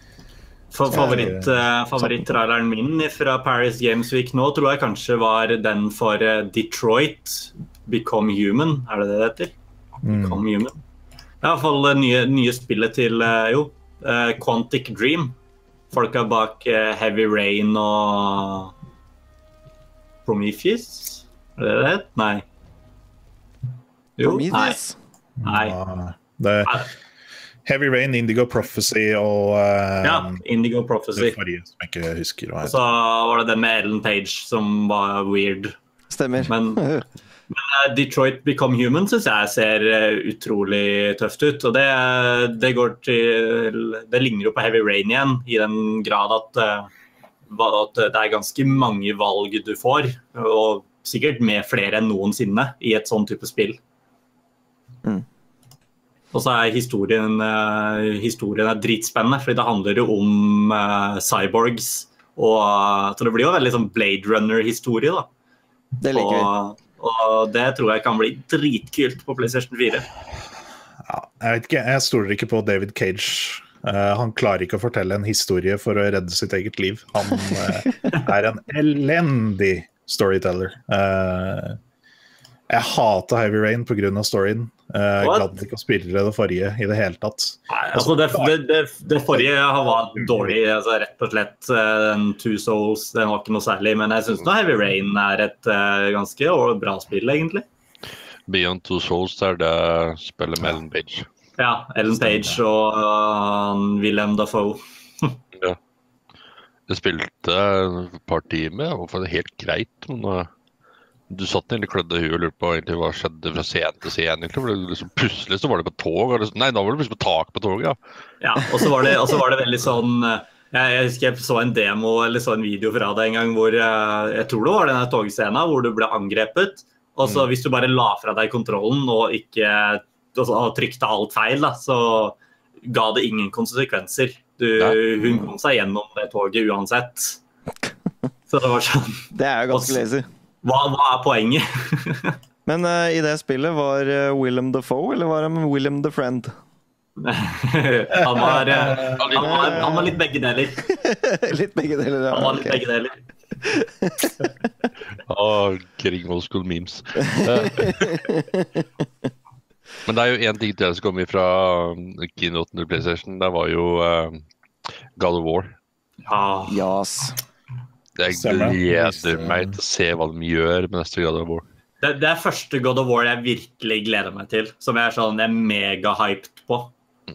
Favoritt-traileren min fra Paris Games Week nå tror jeg kanskje var den for Detroit, Become Human, er det heter? Become Human. I hvert fall nye spillet til Quantic Dream. Folka bak Heavy Rain og Prometheus? Er det det? Nei. Jo, Prometheus? Nei. Det Heavy Rain, Indigo Prophecy og Indigo Prophecy. Det forrige som jeg ikke husker. Og så var det den med Ellen Page som var weird. Stemmer. Men Detroit Become Human synes jeg ser utrolig tøft ut. Og det ligner jo på Heavy Rain igjen, i den grad at det er ganske mange valg du får, og sikkert med flere enn noensinne i et sånn type spill. Og så er historien dritspennende, fordi det handler jo om cyborgs, så det blir jo veldig sånn Blade Runner-historie da. Det liker vi. Og det tror jeg kan bli dritkult på PlayStation 4. Ja, jeg vet ikke, jeg stoler ikke på David Cage. Han klarer ikke å fortelle en historie for å redde sitt eget liv. Han er en elendig storyteller. Jeg hater Heavy Rain på grunn av storyen. Jeg gadd ikke å spille det forrige i det hele tatt. Nei, altså det forrige var dårlig, altså rett og slett. Two Souls, den var ikke noe særlig, men jeg synes nå Heavy Rain er et ganske bra spill, egentlig. Beyond Two Souls er det spillet med Ellen Page. Ja, Ellen Page og Willem Dafoe. Ja. Jeg spilte et par timer, og det var helt greit, men du satt egentlig klødde huet og lurte på egentlig hva skjedde fra scene til scene, egentlig, for liksom, plutselig så var det på tog, og nei, da var det plutselig på tak på toget, ja. Ja, og så var det veldig sånn, jeg husker jeg så en demo, eller så en video fra det en gang, hvor jeg tror det var denne togscenen, hvor du ble angrepet, Og så hvis du bare la fra deg kontrollen og ikke og trykte alt feil, da, så ga det ingen konsekvenser. Hun kom seg gjennom det toget uansett. Så det var sånn. Det jo ganske lazy. Hva poenget? Men i det spillet var Willem Dafoe, eller var han Willem the Friend? Han var litt begge deler. Litt begge deler, ja. Han var litt begge deler. Kring old school memes. Men det jo en ting til som kom fra keynoten til PlayStation. Det var jo God of War. Yes. Jeg gleder meg til å se hva de gjør med neste God of War. Det første God of War jeg virkelig gleder meg til, som jeg er mega-hyped på.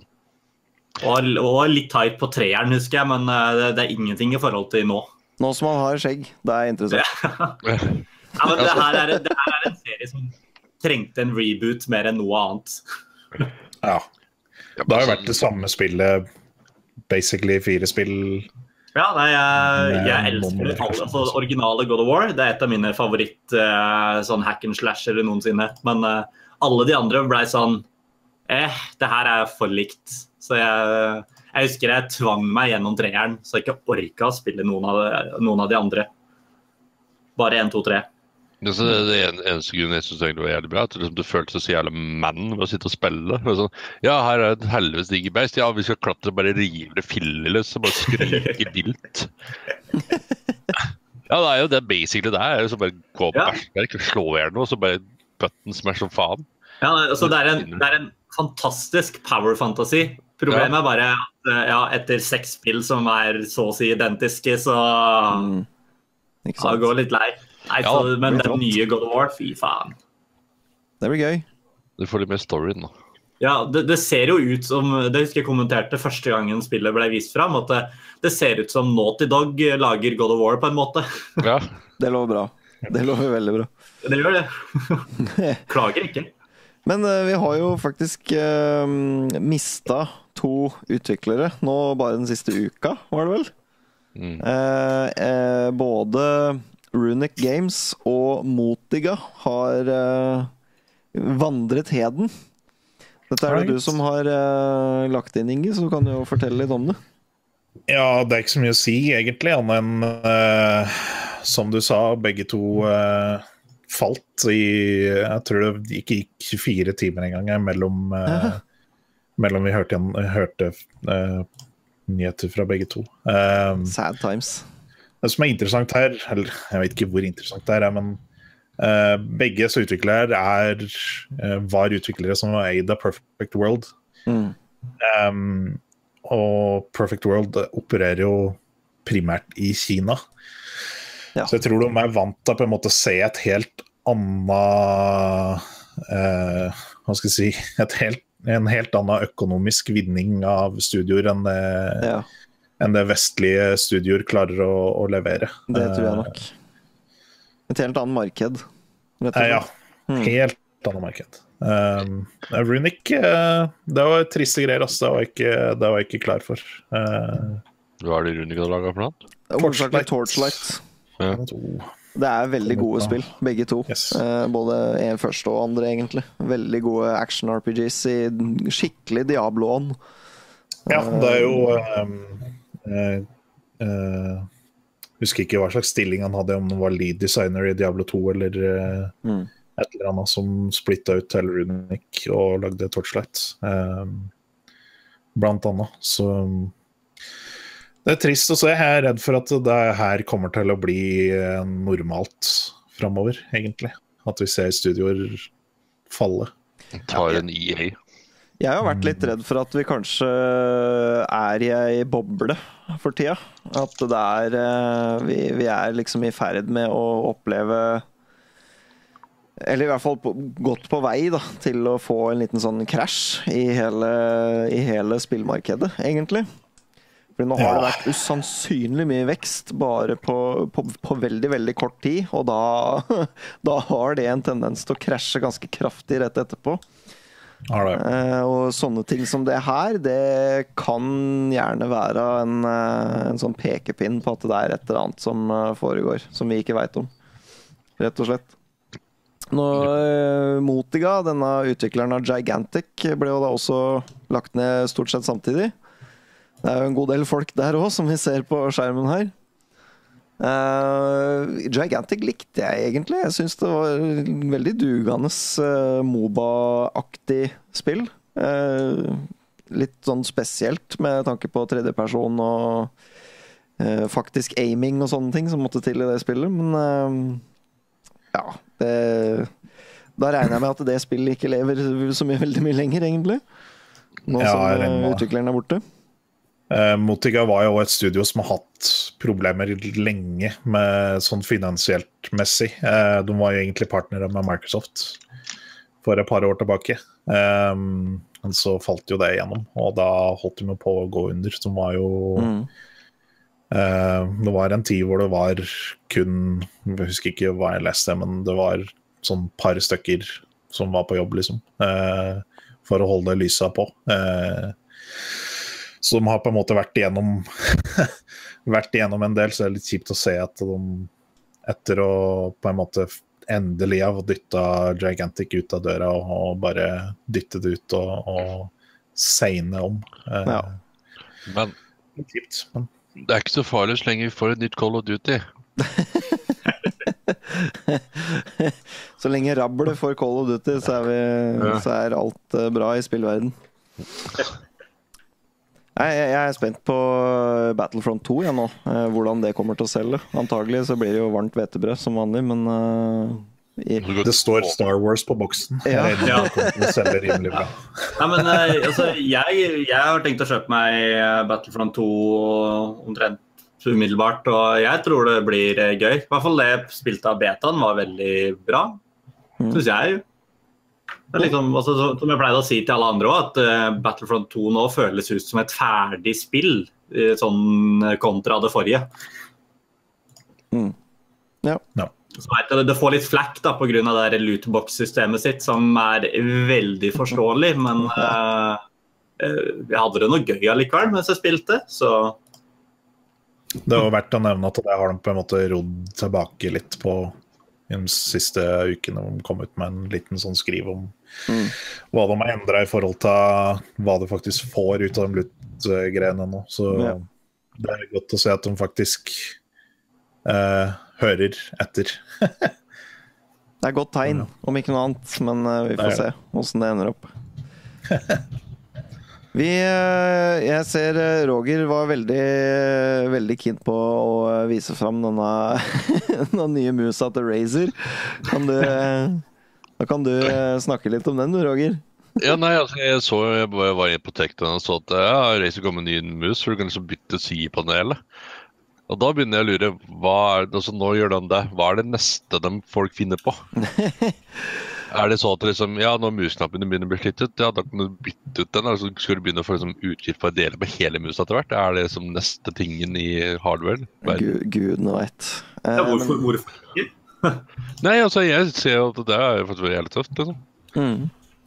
Og litt hype på 3'eren, husker jeg, men det ingenting i forhold til nå. Nå som han har skjegg, det interessant. Ja, men det her en serie som trengte en reboot mer enn noe annet. Ja. Det har jo vært det samme spillet, basically 4 spill. Ja, jeg elsker det. Altså, originale God of War, det et av mine favoritt sånn hack and slasher noensinne. Men alle de andre ble sånn, det her for likt. Så jeg husker jeg tvang meg gjennom 3'eren, så jeg ikke orket å spille noen av de andre. Bare 1, 2, 3. Det eneste grunnen jeg synes egentlig var jævlig bra, at du følte så jævlig mann ved å sitte og spille. Sånn, ja, her et helvetes digibeist. Ja, vi skal klatre bare rive det filleløs og bare skrøke vilt. Ja, det jo det basically det er. Så bare gå på bæsjverk og slå ihjel noe, så bare button smash som faen. Ja, altså det en fantastisk power fantasy. Problemet bare at etter 6 spill som så å si identiske, så går litt lei. Nei, men den nye God of War, fy faen. Det blir gøy. Du får litt mer storyen nå. Ja, det ser jo ut som, det husker jeg kommenterte første gangen spillet ble vist frem, at det ser ut som Naughty Dog lager God of War på en måte. Ja. Det lover bra. Det lover veldig bra. Det gjør det. Klager ikke. Men vi har jo faktisk mistet 2 utviklere nå bare den siste uka, var det vel? Både Runic Games og Motiga har vandret heden. Dette det du som har lagt inn, Inge, så kan du jo fortelle litt om det. Ja, det ikke så mye å si egentlig, annet enn som du sa, begge to falt i, jeg tror det ikke gikk 24 timer en gang mellom vi hørte nyheter fra begge to. Sad times. Det som interessant her, eller jeg vet ikke hvor interessant det men begge utviklere var utviklere som var eid av Perfect World. Og Perfect World opererer jo primært i Kina. Ja. Så jeg tror de vant til på en måte se et helt annet hva skal jeg si, en helt annen økonomisk vinning av studioer enn det vestlige studioer klarer å levere. Det tror jeg nok. Et helt annet marked. Ja, helt annet marked. Runic, det var triste greier, det var jeg ikke klar for. Hva det Runic har laget for noe? Torchlight. Ja. Det veldig gode spill, begge to. Yes. Både en første og andre, egentlig. Veldig gode action-RPGs i skikkelig Diablo-ånd. Ja, det jo husker ikke hva slags stilling han hadde, om han var lead designer i Diablo 2 eller et eller annet som splittet ut til Runic og lagde Torchlight. Blant annet. Så det trist å se. Jeg redd for at det her kommer til å bli normalt fremover, egentlig. At vi ser studioer falle. Tar en EA. Jeg har vært litt redd for at vi kanskje i ei boble for tida. At det vi liksom i ferd med å oppleve, eller i hvert fall godt på vei da, til å få en liten sånn krasj i hele spillmarkedet, egentlig. For nå har det vært usannsynlig mye vekst bare på veldig, veldig kort tid, og da har det en tendens til å krasje ganske kraftig rett etterpå. Og sånne ting som det her, det kan gjerne være en sånn pekepinn på at det et eller annet som foregår, som vi ikke vet om, rett og slett. Motiga, denne utvikleren av Gigantic, ble jo da også lagt ned stort sett samtidig. Det er jo en god del folk der også, som vi ser på skjermen her. Gigantic likte jeg egentlig. Jeg synes det var veldig dugende MOBA-aktig spill. Litt sånn spesielt med tanke på tredjeperson og faktisk aiming og sånne ting som måtte til i det spillet. Men ja, da regner jeg med at det spillet ikke lever så veldig mye lenger, egentlig. Nå som utvikleren er borte. Motiga var jo et studio som har hatt problemer lenge med sånn finansielt messig. De var jo egentlig partnere med Microsoft for et par år tilbake. Men så falt jo det igjennom, og da holdt de på å gå under. Som var jo det var en tid hvor det var kun, jeg husker ikke hva jeg leste, men det var sånn par stykker som var på jobb, liksom, for å holde lysa på. Som har på en måte vært igjennom en del, så det er litt kjipt å se at de etter å på en måte endelig har dyttet Gigantic ut av døra og bare dyttet det ut og segne om. Men det er ikke så farlig så lenge vi får et nytt Call of Duty. Så lenge rabler får Call of Duty, så er alt bra i spillverden. Jeg er spent på Battlefront 2 nå, hvordan det kommer til å selge. Antagelig så blir det jo varmt hvetebrød som vanlig, men det står Star Wars på boksen. Jeg selger rimelig bra. Nei, men altså, jeg har tenkt å kjøpe meg Battlefront 2 omtrent umiddelbart, og jeg tror det blir gøy. I hvert fall det spilt av betaen var veldig bra, synes jeg. Det er liksom, altså, som jeg pleide å si til alle andre også, at Battlefront 2 nå føles ut som et ferdig spill, sånn kontra det forrige. Ja. Så det får litt flakk da, på grunn av det lootbox-systemet sitt, som er veldig forståelig, men jeg hadde det noe gøy allikevel mens jeg spilte, så... Det var verdt å nevne at det har de på en måte rodd tilbake litt på de siste ukene, de kom ut med en liten sånn skriv om hva de har endret i forhold til hva du faktisk får ut av de loot-greiene nå. Så det er godt å se at de faktisk hører etter. Det er godt tegn, om ikke noe annet, men vi får se hvordan det ender opp. Jeg ser Roger var veldig keen på å vise frem denne nye musa til Razer. Da kan du snakke litt om den, du, Roger? Ja, nei, altså, jeg var inne på Tekton og så at Razer kom med en ny mus, så du kan liksom bytte sidepanelet. Og da begynner jeg å lure, altså, nå gjør de det. Hva er det neste folk finner på? Er det så at liksom, når musknappene begynner å bli slitt ut, da kan du bytte ut den, eller så skal du begynne å få liksom, utgift for å dele på hele musa etter hvert? Er det liksom neste tingen i hardware? Gud nå vet. Hvorfor ikke? Nei, altså, jeg ser jo at det er faktisk jævlig tøft, liksom.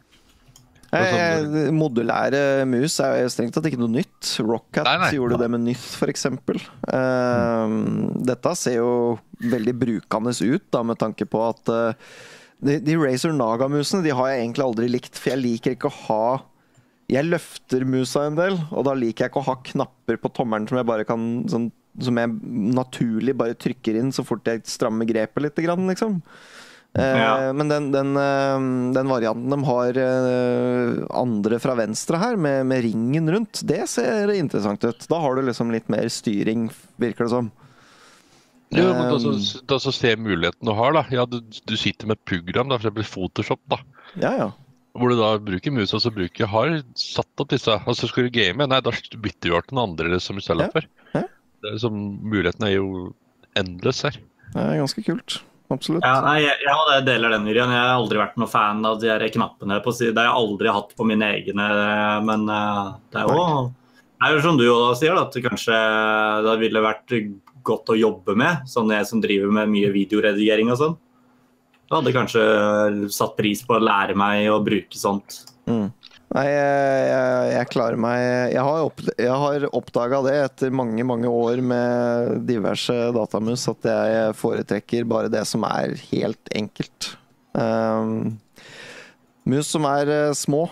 Modulære mus er strengt tatt ikke noe nytt. Rockhat gjorde det med nytt, for eksempel. Dette ser jo veldig brukende ut, da, med tanke på at de Razer Naga-musene, de har jeg egentlig aldri likt, for jeg liker ikke å ha... Jeg løfter musa en del, og da liker jeg ikke å ha knapper på tommelen som jeg bare kan, sånn, som jeg naturlig bare trykker inn så fort jeg strammer grepet litt, liksom. Men den varianten de har andre fra venstre her, med ringen rundt, det ser interessant ut. Da har du liksom litt mer styring, virker det som. Jo, men da så ser muligheten du har da. Ja, du sitter med et program da, for eksempel Photoshop da. Ja. Hvor du da bruker mus, og så har satt opp disse, og så skal du game, nei, da bytter du til noen andre som du selv for. Det er liksom, muligheten er jo endless her. Det er ganske kult, absolutt. Ja, nei, jeg deler den, Irian. Jeg har aldri vært noen fan av de her knappene på siden. Det har jeg aldri hatt på mine egne, men det er jo som du også sier, da, at kanskje det ville vært godt å jobbe med, sånn jeg som driver med mye videoredigering og sånn. Da hadde jeg kanskje satt pris på å lære meg å bruke sånt. Nei, jeg klarer meg. Jeg har oppdaget det etter mange år med diverse datamus, at jeg foretrekker bare det som er helt enkelt. Mus som små.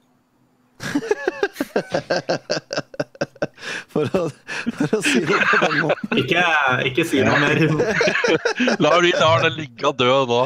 For å si det på den måten. Ikke si noe mer. La den ligge og dø nå.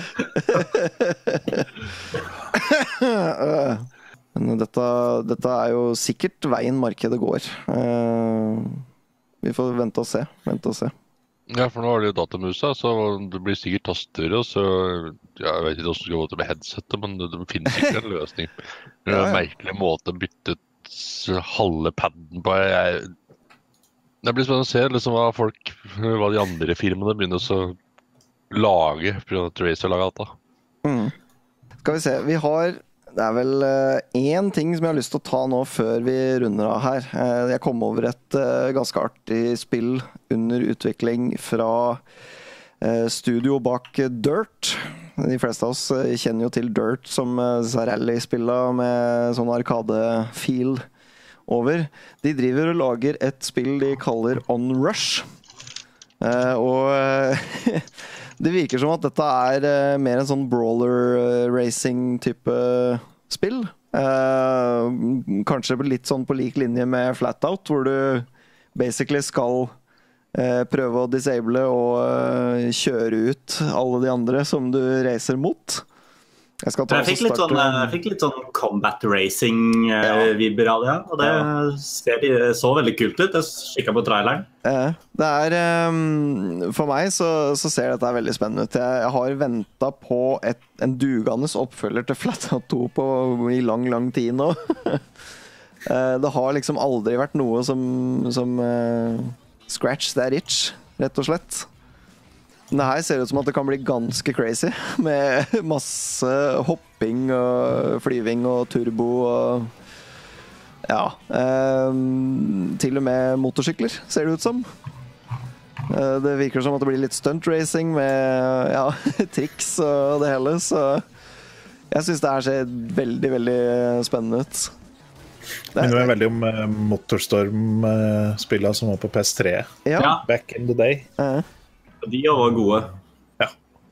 Men dette jo sikkert veien markedet går. Vi får vente og se. Ja, for nå har de jo datamusa, så det blir sikkert taster, og så jeg vet ikke hvordan det skal gå til med headsetet, men det finnes sikkert en løsning. Det en merkelig måte å bytte ut halve padden på. Det blir spennende å se liksom, hva de andre firmaene begynner å lage, for at Razer lager alt da. Skal vi se, det vel en ting som jeg har lyst til å ta nå før vi runder av her. Jeg kom over et ganske artig spill under utvikling fra studio bak Dirt. De fleste av oss kjenner jo til Dirt som rally-spillet med sånn arkade-feel over. De driver og lager et spill de kaller Onrush. Og det virker som at dette mer en sånn brawler-racing-type spill. Kanskje litt sånn på lik linje med Flatout, hvor du basically skal prøve å disable og kjøre ut alle de andre som du racer mot. Jeg fikk litt sånn combat racing-vibber av det, og det så veldig kult ut. Jeg kikket på traileren. For meg så ser dette veldig spennende ut. Jeg har ventet på en dugende oppfølger til Flatout 2 i lang tid nå. Det har liksom aldri vært noe som scratch that itch, rett og slett. Men det her ser ut som at det kan bli ganske crazy, med masse hopping og flyving og turbo og til og med motorsykler, ser det ut som. Det virker som at det blir litt stunt racing med triks og det hele, så jeg synes det her ser veldig, veldig spennende ut. Det minner meg veldig om Motorstorm-spillet som var på PS3 back in the day. De var gode. Ja.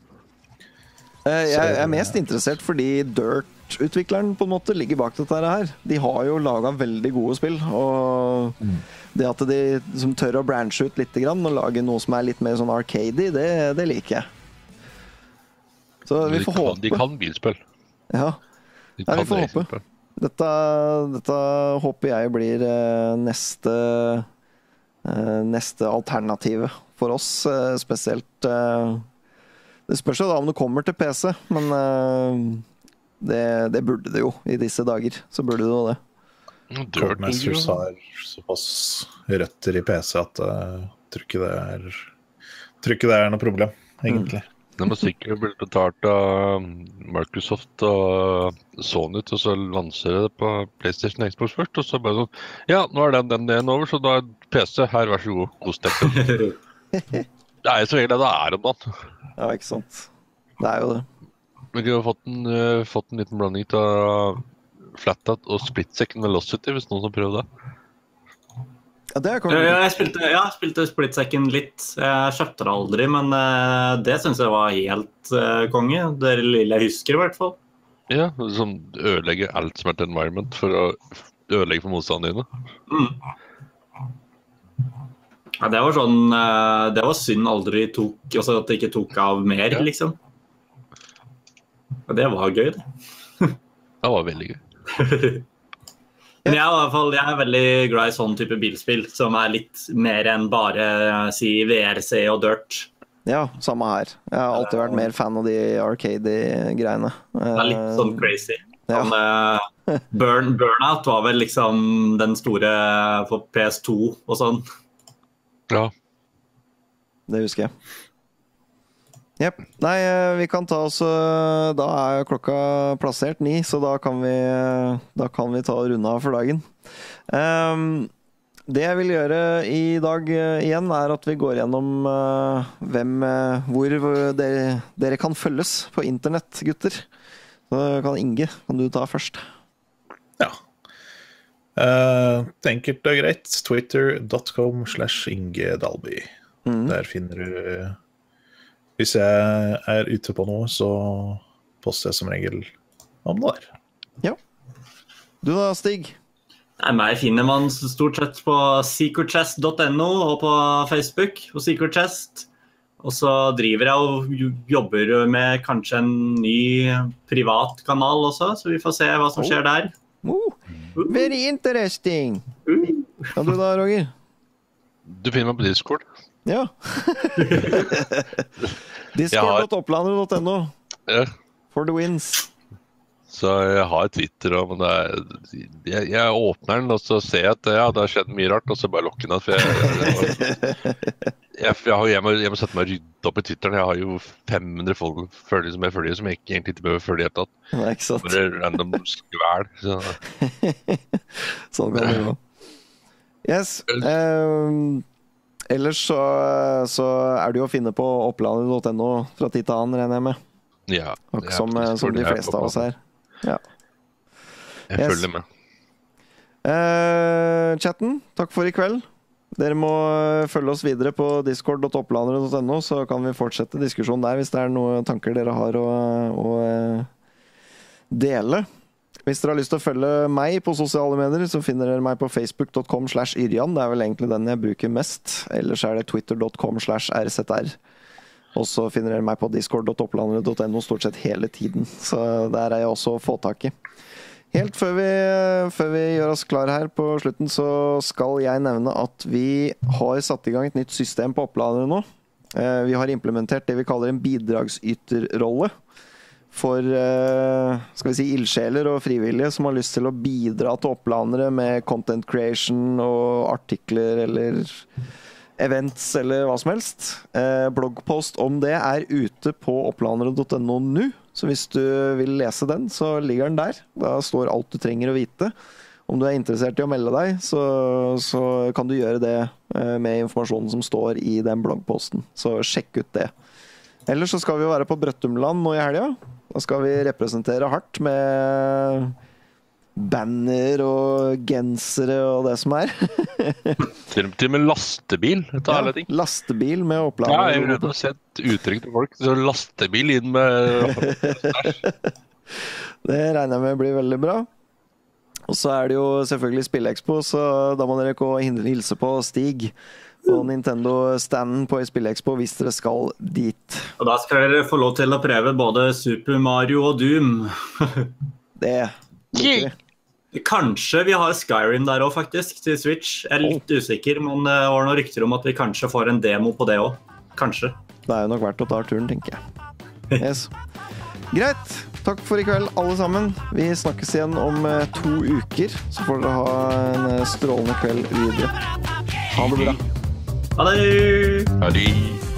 Jeg mest interessert fordi Dirt-utvikleren på en måte ligger bak dette her. De har jo laget veldig gode spill, og det at de som tør å branche ut litt grann og lage noe som litt mer sånn arcade, det liker jeg. Så vi får håpe. De kan bilspill. Ja, vi får håpe. Dette håper jeg blir neste alternativet for oss, spesielt. Det spørs jo da om det kommer til PC, men det burde det jo i disse dager. Så burde det jo det. Codemasters har såpass røtter i PC at jeg tror ikke det noe problem, egentlig. Det må sikkert bli betalt av Microsoft og Sony til å lansere det på PlayStation og Xbox først, og så bare sånn, ja, nå den over, så da PC her, vær så god, kostek. Det jo så egentlig det om dagen. Ja, ikke sant. Det jo det. Men vi har fått en liten blanding av Flatout og Split Second Velocity, hvis noen som prøver det. Ja, det jeg spilte Split Second litt. Jeg kjøpte det aldri, men det synes jeg var helt konge. Det lille jeg husker i hvert fall. Ja, som ødelegger alt som et environment for å ødelegge for motstanderne dine. Ja, det var sånn, det var synd aldri altså at det ikke tok av mer, liksom. Og det var gøy, det. Det var veldig gøy. Men jeg veldig glad i sånn type bilspill, som litt mer enn bare si VRC og Dirt. Ja, samme her. Jeg har alltid vært mer fan av de arcade-greiene. Det litt sånn crazy. Sånn, Burnout var vel liksom den store for PS2 og sånn. Ja. Det husker jeg. Jep. Nei, vi kan ta oss da klokka plassert 9, så da kan vi ta og runde av for dagen. Det jeg vil gjøre i dag igjen at vi går gjennom hvor dere kan følges på internett, gutter. Så Inge, kan du ta først? Ja. Enkelt og greit. Twitter.com/Inge Dalby. Der finner du. Hvis jeg ute på noe, så poster jeg som regel om det der. Ja. Du da, Stig? Nei, meg finner man stort sett på secretchest.no og på Facebook og Secretchest. Og så driver jeg og jobber med kanskje en ny privat kanal også, så vi får se hva som skjer der. Very interesting! Og du da, Roger? Du finner meg på Discord. Ja. Discord.opplander.no for the wins. Så jeg har Twitter, men jeg åpner den, og så ser jeg at det har skjedd mye rart, og så bare lukker den. Jeg må sette meg og rydde opp i Twitteren. Jeg har jo 500 folk som jeg følger, som jeg egentlig ikke behøver følge i et tatt. Nei, ikke sant. Bare random skvæl. Sånn kan det gå. Yes. Ellers så det jo å finne på opplander.no fra tid til annen, regner jeg med. Ja. Som de fleste av oss her. Ja. Jeg følger med. Chatten, takk for i kveld. Dere må følge oss videre på discord.opplander.no, så kan vi fortsette diskusjonen der hvis det noen tanker dere har å dele. Hvis dere har lyst til å følge meg på sosiale medier, så finner dere meg på facebook.com/Yrjan. Det vel egentlig den jeg bruker mest. Ellers det twitter.com/RZR. Og så finner dere meg på discord.opplander.no stort sett hele tiden. Så der jeg også å få tak i. Helt før vi gjør oss klar her på slutten, så skal jeg nevne at vi har satt i gang et nytt system på oppladere nå. Vi har implementert det vi kaller en bidragsyterrolle for skal vi si ildsjeler og frivillige som har lyst til å bidra til oppladere med content creation og artikler eller events eller hva som helst. Bloggpost om det ute på opplandere.no nå, så hvis du vil lese den, så ligger den der. Da står alt du trenger å vite. Om du interessert i å melde deg, så kan du gjøre det med informasjonen som står i den bloggposten. Så sjekk ut det. Ellers så skal vi jo være på Brøttumland nå i helga. Da skal vi representere hardt med banner og gensere og det som Til med lastebil. Lastebil med opplader. Ja, jeg har sett uttrykk til folk. Så lastebil inn med Det regner jeg med blir veldig bra. Og så det jo selvfølgelig Spillekspo, så da må dere gå og hilse på Stig på Nintendo-standen på Spillekspo hvis dere skal dit. Og da skal dere få lov til å prøve både Super Mario og Doom. Det liker vi. Kanskje vi har Skyrim der også faktisk, til Switch. Jeg litt usikker, men det var noen rykter om at vi kanskje får en demo på det også. Kanskje. Det jo nok verdt å ta turen, tenker jeg. Yes. Greit. Takk for i kveld, alle sammen. Vi snakkes igjen om 2 uker, så får dere ha en strålende kveld videre. Ha det bra. Ha det! Ha det!